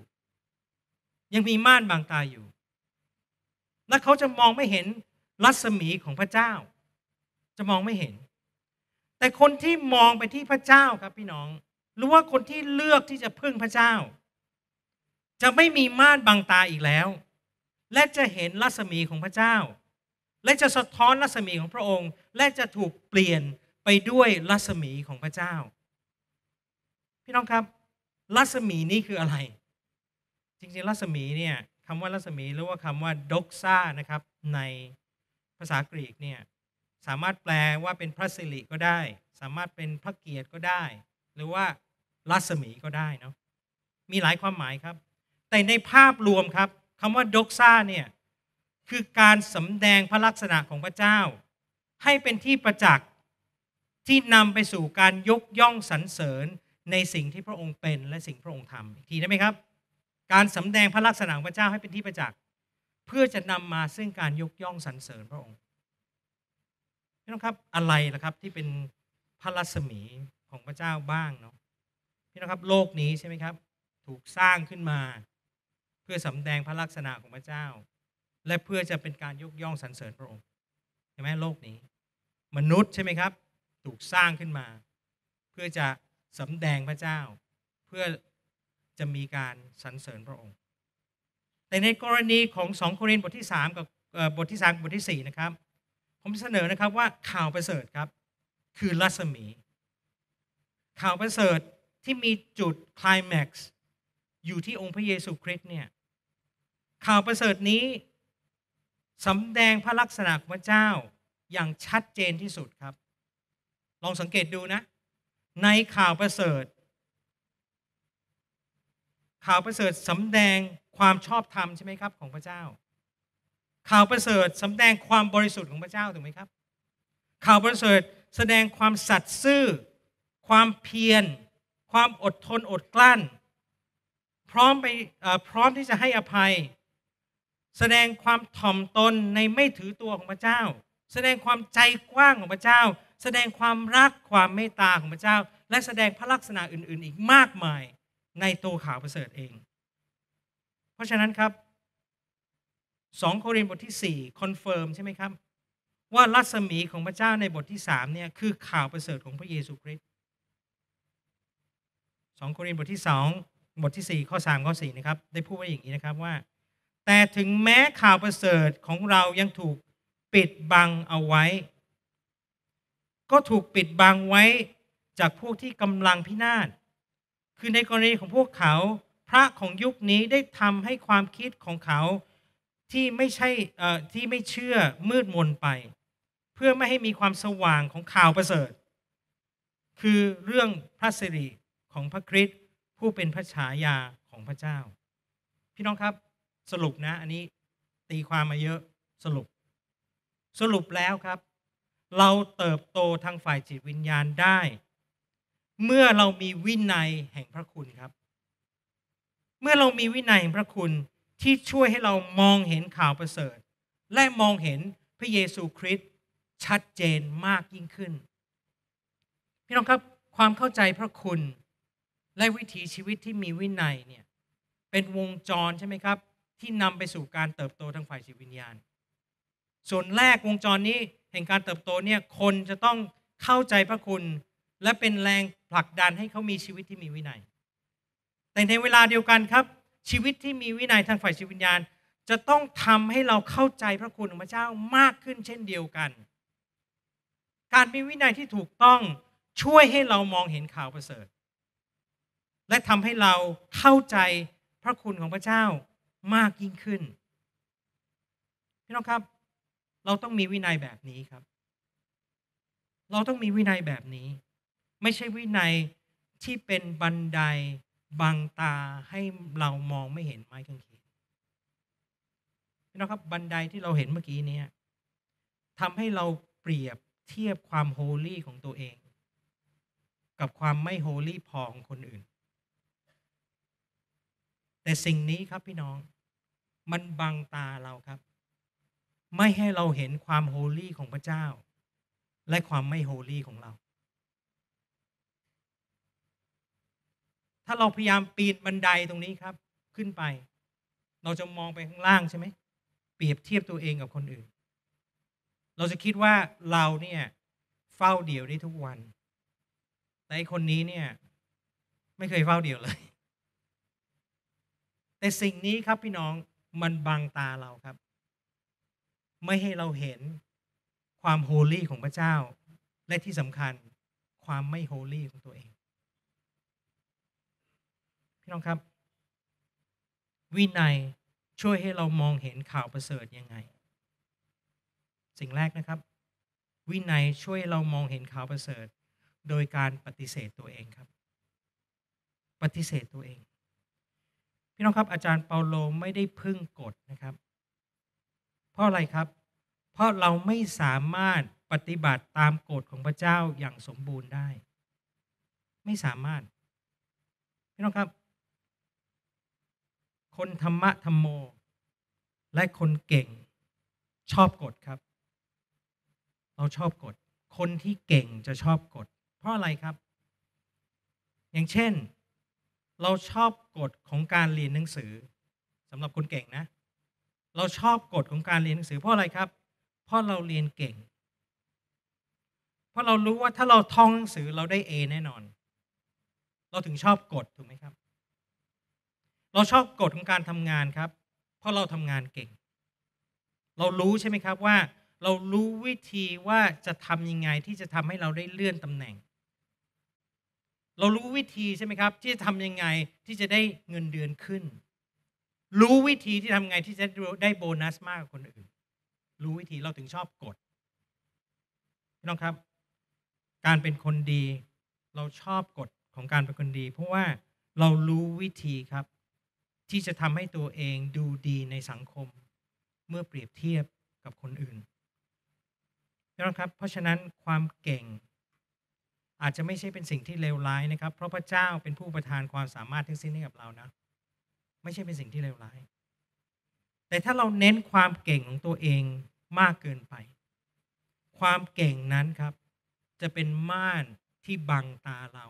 S1: และเขาจะมองไม่เห็นรัศมีของพระเจ้าจะมองไม่เห็นแต่คนที่มองไปที่พระเจ้าครับพี่น้องหรือว่าคนที่เลือกที่จะพึ่งพระเจ้าจะไม่มีม่านบังตาอีกแล้วและจะเห็นรัศมีของพระเจ้าและจะสะท้อนรัศมีของพระองค์และจะถูกเปลี่ยนไปด้วยรัศมีของพระเจ้าพี่น้องครับรัศมีนี้คืออะไรจริงๆรัศมีเนี่ยคำว่ารัศมีหรือว่าคำว่าด็อกซ่านะครับในภาษากรีกเนี่ยสามารถแปลว่าเป็นพระสิริก็ได้สามารถเป็นพระเกียรติก็ได้หรือว่ารัศมีก็ได้เนาะมีหลายความหมายครับแต่ในภาพรวมครับคำว่าด็อกซ่าเนี่ยคือการสำแดงพระลักษณะของพระเจ้าให้เป็นที่ประจักษ์ที่นำไปสู่การยกย่องสรรเสริญในสิ่งที่พระองค์เป็นและสิ่งพระองค์ทำอีกทีได้ไหมครับการสำแดงพระลักษณะของพระเจ้าให้เป็นที่ประจักษ์เพื่อจะนำมาซึ่งการยกย่องสรรเสริญพระองค์พี่น้องครับอะไรล่ะครับที่เป็นพระรัศมีของพระเจ้าบ้างเนาะพี่น้องครับโลกนี้ใช่ไหมครับถูกสร้างขึ้นมาเพื่อสำแดงพระลักษณะของพระเจ้าและเพื่อจะเป็นการยกย่องสรรเสริญพระองค์ใช่ไหมโลกนี้มนุษย์ใช่ไหมครับถูกสร้างขึ้นมาเพื่อจะสำแดงพระเจ้าเพื่อจะมีการสรรเสริญพระองค์แต่ในกรณีของ2โครินธ์บทที่3กับบทที่3บทที่4นะครับผมเสนอนะครับว่าข่าวประเสริฐครับคือรัศมีข่าวประเสริฐที่มีจุดไคลแม็กซ์อยู่ที่องค์พระเยซูคริสต์เนี่ยข่าวประเสริฐนี้สำแดงพระลักษณะของพระเจ้าอย่างชัดเจนที่สุดครับลองสังเกตดูนะในข่าวประเสริฐข่าวประเสริฐสำแดงความชอบธรรมใช่ไหมครับของพระเจ้าข่าวประเสริฐสำแดงความบริสุทธิ์ของพระเจ้าถูกไหมครับข่าวประเสริฐแสดงความสัตย์ซื่อความเพียรความอดทนอดกลั้นพร้อมที่จะให้อภัยแสดงความถ่อมตนในไม่ถือตัวของพระเจ้าแสดงความใจกว้างของพระเจ้าแสดงความรักความเมตตาของพระเจ้าและแสดงพระลักษณะอื่นๆอีกมากมายในตัวข่าวประเสริฐเองเพราะฉะนั้นครับ2โครินธ์บทที่4คอนเฟิร์มใช่ไหมครับว่ารัศมีของพระเจ้าในบทที่3เนี่ยคือข่าวประเสริฐของพระเยซูคริสต์2โครินธ์บทที่2บทที่4ข้อ3ข้อ4นะครับได้พูดไว้อย่างนี้นะครับว่าแต่ถึงแม้ข่าวประเสริฐของเรายังถูกปิดบังเอาไว้ก็ถูกปิดบังไว้จากพวกที่กำลังพินาศคือในกรณีของพวกเขาพระของยุคนี้ได้ทำให้ความคิดของเขาที่ไม่เชื่อมืดมนไปเพื่อไม่ให้มีความสว่างของข่าวประเสริฐคือเรื่องพระสิริของพระคริสต์ผู้เป็นพระฉายาของพระเจ้าพี่น้องครับสรุปนะอันนี้ตีความมาเยอะสรุปแล้วครับเราเติบโตทางฝ่ายจิตวิญญาณได้เมื่อเรามีวินัยแห่งพระคุณครับเมื่อเรามีวินัยแห่งพระคุณที่ช่วยให้เรามองเห็นข่าวประเสริฐและมองเห็นพระเยซูคริสต์ชัดเจนมากยิ่งขึ้นพี่น้องครับความเข้าใจพระคุณและวิถีชีวิตที่มีวินัยเนี่ยเป็นวงจรใช่ไหมครับที่นำไปสู่การเติบโตทางฝ่ายจิตวิญญาณส่วนแรกวงจรนี้แห่งการเติบโตเนี่ยคนจะต้องเข้าใจพระคุณและเป็นแรงผลักดันให้เขามีชีวิตที่มีวินัยแต่ในเวลาเดียวกันครับชีวิตที่มีวินัยทางฝ่ายจิตวิญญาณจะต้องทำให้เราเข้าใจพระคุณของพระเจ้ามากขึ้นเช่นเดียวกันการมีวินัยที่ถูกต้องช่วยให้เรามองเห็นข่าวประเสริฐและทำให้เราเข้าใจพระคุณของพระเจ้ามากยิ่งขึ้นพี่น้องครับเราต้องมีวินัยแบบนี้ครับเราต้องมีวินัยแบบนี้ไม่ใช่วินัยที่เป็นบันไดบังตาให้เรามองไม่เห็นไม้กางเขนพี่น้องครับบันไดที่เราเห็นเมื่อกี้นี้ทำให้เราเปรียบเทียบความโฮลี่ของตัวเองกับความไม่โฮลี่พอของคนอื่นแต่สิ่งนี้ครับพี่น้องมันบังตาเราครับไม่ให้เราเห็นความโฮลี่ของพระเจ้าและความไม่โฮลี่ของเราถ้าเราพยายามปีนบันไดตรงนี้ครับขึ้นไปเราจะมองไปข้างล่างใช่ไหมเปรียบเทียบตัวเองกับคนอื่นเราจะคิดว่าเราเนี่ยเฝ้าเดี่ยวได้ทุกวันแต่ไอ้คนนี้เนี่ยไม่เคยเฝ้าเดี่ยวเลยแต่สิ่งนี้ครับพี่น้องมันบังตาเราครับไม่ให้เราเห็นความโฮลี่ของพระเจ้าและที่สำคัญความไม่โฮลี่ของตัวเองพี่น้องครับวินัยช่วยให้เรามองเห็นข่าวประเสริฐยังไงสิ่งแรกนะครับวินัยช่วยเรามองเห็นข่าวประเสริฐโดยการปฏิเสธตัวเองครับปฏิเสธตัวเองพี่น้องครับอาจารย์เปาโลไม่ได้พึ่งกฎนะครับเพราะอะไรครับเพราะเราไม่สามารถปฏิบัติตามกฎของพระเจ้าอย่างสมบูรณ์ได้ไม่สามารถพี่น้องครับคนธรรมะธรรมโมและคนเก่งชอบกฎครับเราชอบกฎคนที่เก่งจะชอบกฎเพราะอะไรครับอย่างเช่นเราชอบกฎของการเรียนหนังสือสำหรับคนเก่งนะเราชอบกฎของการเรียนหนังสือเพราะอะไรครับเพราะเราเรียนเก่งเพราะเรารู้ว่าถ้าเราท่องหนังสือเราได้ A แน่นอนเราถึงชอบกฎถูกไหมครับเราชอบกฎของการทำงานครับเพราะเราทำงานเก่งเรารู้ใช่ไหมครับว่าเรารู้วิธีว่าจะทำยังไงที่จะทำให้เราได้เลื่อนตำแหน่งเรารู้วิธีใช่ไหมครับที่จะทำยังไงที่จะได้เงินเดือนขึ้นรู้วิธีที่ทำยังไงที่จะได้โบนัสมากกว่าคนอื่นรู้วิธีเราถึงชอบกฎพี่น้องครับการเป็นคนดีเราชอบกฎของการเป็นคนดีเพราะว่าเรารู้วิธีครับที่จะทำให้ตัวเองดูดีในสังคมเมื่อเปรียบเทียบกับคนอื่นนะครับเพราะฉะนั้นความเก่งอาจจะไม่ใช่เป็นสิ่งที่เลวร้ายนะครับเพราะพระเจ้าเป็นผู้ประทานความสามารถทั้งสิ้นให้กับเรานะไม่ใช่เป็นสิ่งที่เลวร้ายแต่ถ้าเราเน้นความเก่งของตัวเองมากเกินไปความเก่งนั้นครับจะเป็นม่านที่บังตาเรา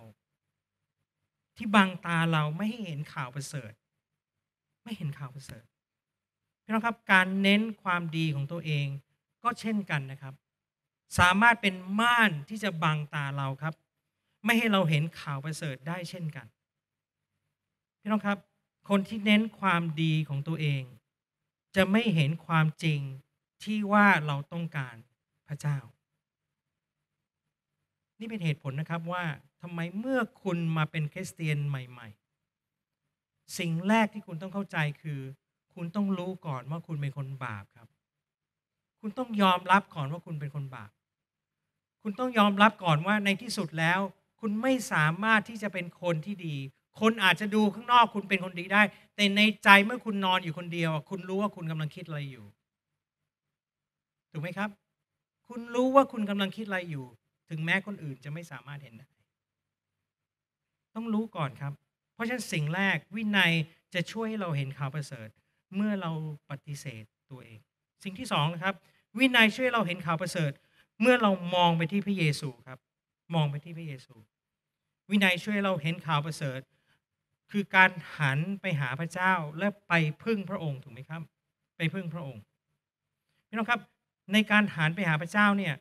S1: ไม่ให้เห็นข่าวประเสริฐไม่เห็นข่าวประเสริฐพี่น้องครับการเน้นความดีของตัวเองก็เช่นกันนะครับสามารถเป็นม่านที่จะบังตาเราครับไม่ให้เราเห็นข่าวประเสริฐได้เช่นกันพี่น้องครับคนที่เน้นความดีของตัวเองจะไม่เห็นความจริงที่ว่าเราต้องการพระเจ้านี่เป็นเหตุผลนะครับว่าทำไมเมื่อคุณมาเป็นคริสเตียนใหม่ๆสิ่งแรกที่คุณต้องเข้าใจคือคุณต้องรู้ก่อนว่าคุณเป็นคนบาปครับคุณต้องยอมรับก่อนว่าคุณเป็นคนบาปคุณต้องยอมรับก่อนว่าในที่สุดแล้วคุณไม่สามารถที่จะเป็นคนที่ดีคนอาจจะดูข้างนอกคุณเป็นคนดีได้แต่ในใจเมื่อคุณนอนอยู่คนเดียวคุณรู้ว่าคุณกำลังคิดอะไรอยู่ถูกไหมครับคุณรู้ว่าคุณกำลังคิดอะไรอยู่ถึงแม้คนอื่นจะไม่สามารถเห็นได้ต้องรู้ก่อนครับเพราะฉะนั้นสิ่งแรกวินัยจะช่วยให้เราเห็นข่าวประเสริฐเมื่อเราปฏิเสธตัวเองสิ่งที่สองนะครับวินัยช่วยเราเห็นข่าวประเสริฐเมื่อเรามองไปที่พระเยซูครับมองไปที่พระเยซูวินัยช่วยเราเห็นข่าวประเสริฐคือการหันไปหาพระเจ้าและไปพึ่งพระองค์ถูกไหมครับไปพึ่งพระองค์พี่น้องครับในการหันไปหาพระเจ้าเนี่ย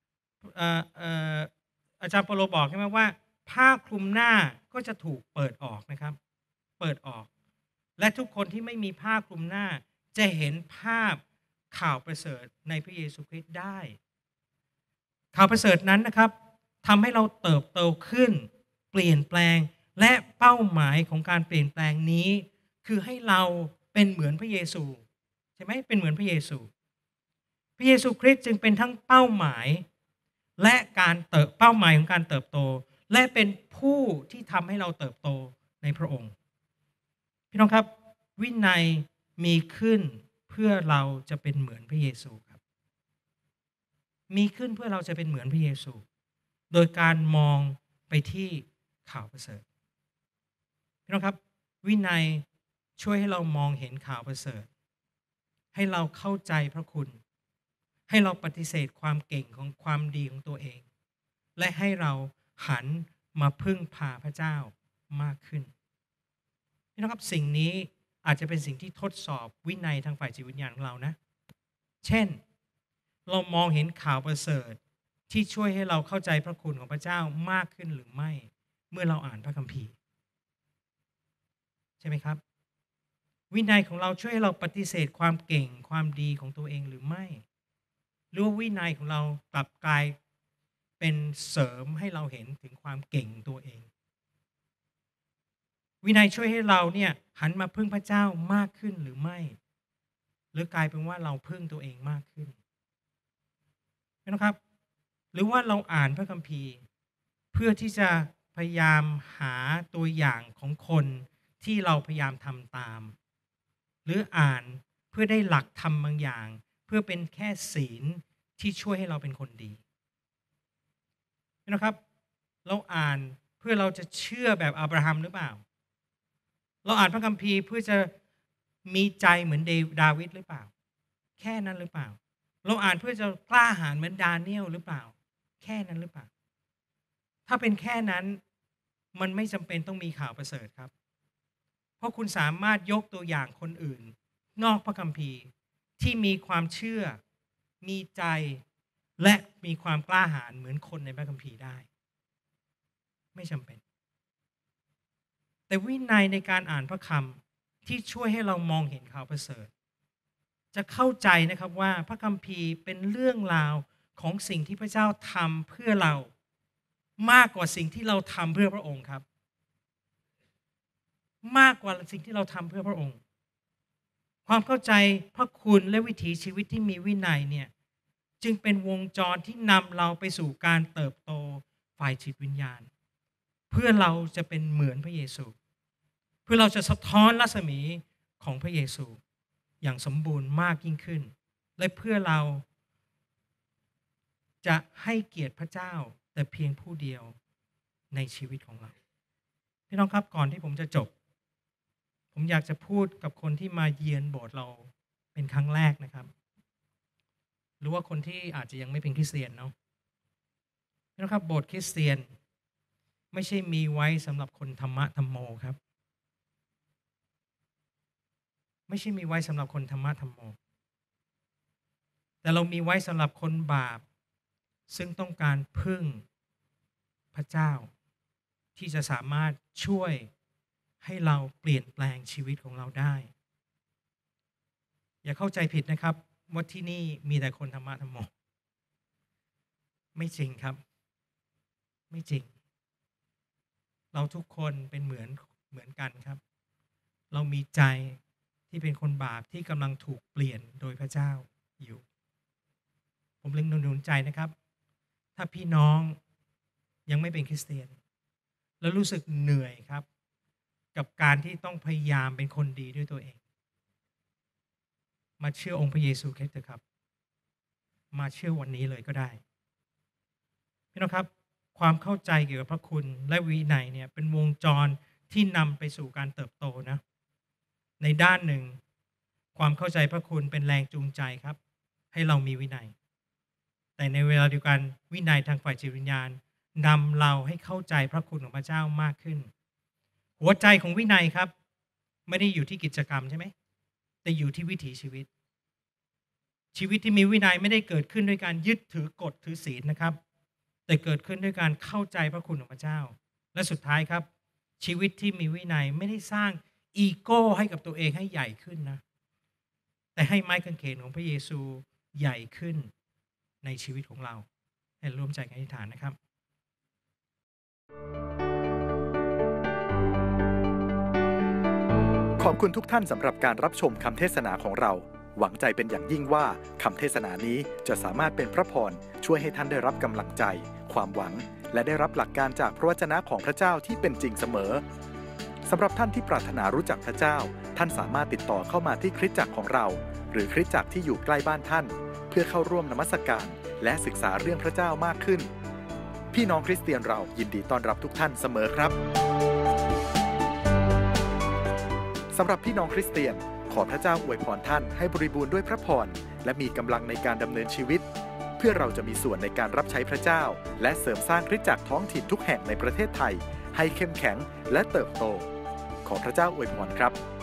S1: อาจารย์เปโลบอกใช่ไหมว่าผ้าคลุมหน้าก็จะถูกเปิดออกนะครับเปิดออกและทุกคนที่ไม่มีผ้าคลุมหน้าจะเห็นภาพข่าวประเสริฐในพระเยซูคริสต์ได้ข่าวประเสริฐนั้นนะครับทำให้เราเติบโตขึ้นเปลี่ยนแปลงและเป้าหมายของการเปลี่ยนแปลงนี้คือให้เราเป็นเหมือนพระเยซูใช่ไหมเป็นเหมือนพระเยซูพระเยซูคริสต์จึงเป็นทั้งเป้าหมายและเป้าหมายของการเติบโตและเป็นผู้ที่ทำให้เราเติบโตในพระองค์พี่น้องครับวินัยมีขึ้นเพื่อเราจะเป็นเหมือนพระเยซูครับมีขึ้นเพื่อเราจะเป็นเหมือนพระเยซูโดยการมองไปที่ข่าวประเสริฐพี่น้องครับวินัยช่วยให้เรามองเห็นข่าวประเสริฐให้เราเข้าใจพระคุณให้เราปฏิเสธความเก่งของความดีของตัวเองและให้เราหันมาพึ่งพาพระเจ้ามากขึ้นพี่น้องครับสิ่งนี้อาจจะเป็นสิ่งที่ทดสอบวินัยทางฝ่ายจิตวิญญาณของเรานะเช่นเรามองเห็นข่าวประเสริฐที่ช่วยให้เราเข้าใจพระคุณของพระเจ้ามากขึ้นหรือไม่เมื่อเราอ่านพระคัมภีร์ใช่ไหมครับวินัยของเราช่วยให้เราปฏิเสธความเก่งความดีของตัวเองหรือไม่หรือว่าวินัยของเรากลับกลายเป็นเสริมให้เราเห็นถึงความเก่งตัวเองวินัยช่วยให้เราเนี่ยหันมาพึ่งพระเจ้ามากขึ้นหรือไม่หรือกลายเป็นว่าเราพึ่งตัวเองมากขึ้นนะครับหรือว่าเราอ่านพระคัมภีร์เพื่อที่จะพยายามหาตัวอย่างของคนที่เราพยายามทำตามหรืออ่านเพื่อได้หลักธรรมบางอย่างเพื่อเป็นแค่ศีลที่ช่วยให้เราเป็นคนดีนะครับเราอ่านเพื่อเราจะเชื่อแบบอับราฮัมหรือเปล่าเราอ่านพระคัมภีร์เพื่อจะมีใจเหมือนดาวิดหรือเปล่าแค่นั้นหรือเปล่าเราอ่านเพื่อจะกล้าหาญเหมือนดาเนียลหรือเปล่าแค่นั้นหรือเปล่าถ้าเป็นแค่นั้นมันไม่จำเป็นต้องมีข่าวประเสริฐครับเพราะคุณสามารถยกตัวอย่างคนอื่นนอกพระคัมภีร์ที่มีความเชื่อมีใจและมีความกล้าหาญเหมือนคนในพระคัมภีร์ได้ไม่จำเป็นแต่วินัยในการอ่านพระคำที่ช่วยให้เรามองเห็นข่าวประเสริฐจะเข้าใจนะครับว่าพระคัมภีร์เป็นเรื่องราวของสิ่งที่พระเจ้าทำเพื่อเรามากกว่าสิ่งที่เราทำเพื่อพระองค์ครับมากกว่าสิ่งที่เราทำเพื่อพระองค์ความเข้าใจพระคุณและวิถีชีวิตที่มีวินัยเนี่ยจึงเป็นวงจรที่นำเราไปสู่การเติบโตฝ่ายจิตวิญญาณเพื่อเราจะเป็นเหมือนพระเยซูเพื่อเราจะสะท้อนรัศมีของพระเยซูอย่างสมบูรณ์มากยิ่งขึ้นและเพื่อเราจะให้เกียรติพระเจ้าแต่เพียงผู้เดียวในชีวิตของเราพี่น้องครับก่อนที่ผมจะจบผมอยากจะพูดกับคนที่มาเยือนโบสถ์เราเป็นครั้งแรกนะครับหรือว่าคนที่อาจจะยังไม่เป็นคริสเตียนเนาะพี่น้องครับโบสถ์คริสเตียนไม่ใช่มีไว้สำหรับคนธรรมะธรรมโมครับไม่ใช่มีไว้สำหรับคนธรรมะธรรมโมแต่เรามีไว้สำหรับคนบาปซึ่งต้องการพึ่งพระเจ้าที่จะสามารถช่วยให้เราเปลี่ยนแปลงชีวิตของเราได้อย่าเข้าใจผิดนะครับว่าที่นี่มีแต่คนธรรมะธรรมโมไม่จริงครับไม่จริงเราทุกคนเป็นเหมือนกันครับเรามีใจที่เป็นคนบาปที่กำลังถูกเปลี่ยนโดยพระเจ้าอยู่ผมเล็งหนุนใจนะครับถ้าพี่น้องยังไม่เป็นคริสเตียนแล้วรู้สึกเหนื่อยครับกับการที่ต้องพยายามเป็นคนดีด้วยตัวเองมาเชื่อองค์พระเยซูคริสต์เถอะครับมาเชื่อวันนี้เลยก็ได้พี่น้องครับความเข้าใจเกี่ยวกับพระคุณและวินัยเนี่ยเป็นวงจรที่นำไปสู่การเติบโตนะในด้านหนึ่งความเข้าใจพระคุณเป็นแรงจูงใจครับให้เรามีวินัยแต่ในเวลาเดียวกันวินัยทางฝ่ายจิตวิญญาณนำเราให้เข้าใจพระคุณของพระเจ้ามากขึ้นหัวใจของวินัยครับไม่ได้อยู่ที่กิจกรรมใช่ไหมแต่อยู่ที่วิถีชีวิตที่มีวินัยไม่ได้เกิดขึ้นด้วยการยึดถือกฎถือศีลนะครับแต่เกิดขึ้นด้วยการเข้าใจพระคุณของพระเจ้าและสุดท้ายครับชีวิตที่มีวินัยไม่ได้สร้างอีโก้ให้กับตัวเองให้ใหญ่ขึ้นนะแต่ให้ไม้กางเขนของพระเยซูใหญ่ขึ้นในชีวิตของเราให้ร่วมใจกันอธิษฐานนะครับ
S2: ขอบคุณทุกท่านสำหรับการรับชมคำเทศนาของเราหวังใจเป็นอย่างยิ่งว่าคำเทศนานี้จะสามารถเป็นพระพรช่วยให้ท่านได้รับกำลังใจความหวังและได้รับหลักการจากพระวจนะของพระเจ้าที่เป็นจริงเสมอสำหรับท่านที่ปรารถนารู้จักพระเจ้าท่านสามารถติดต่อเข้ามาที่คริสตจักรของเราหรือคริสตจักรที่อยู่ใกล้บ้านท่านเพื่อเข้าร่วมนมัสการและศึกษาเรื่องพระเจ้ามากขึ้นพี่น้องคริสเตียนเรายินดีต้อนรับทุกท่านเสมอครับสำหรับพี่น้องคริสเตียนขอพระเจ้าอวยพรท่านให้บริบูรณ์ด้วยพระพรและมีกำลังในการดำเนินชีวิตเพื่อเราจะมีส่วนในการรับใช้พระเจ้าและเสริมสร้างคริสตจักรท้องถิ่นทุกแห่งในประเทศไทยให้เข้มแข็งและเติบโตขอพระเจ้าอวยพรครับ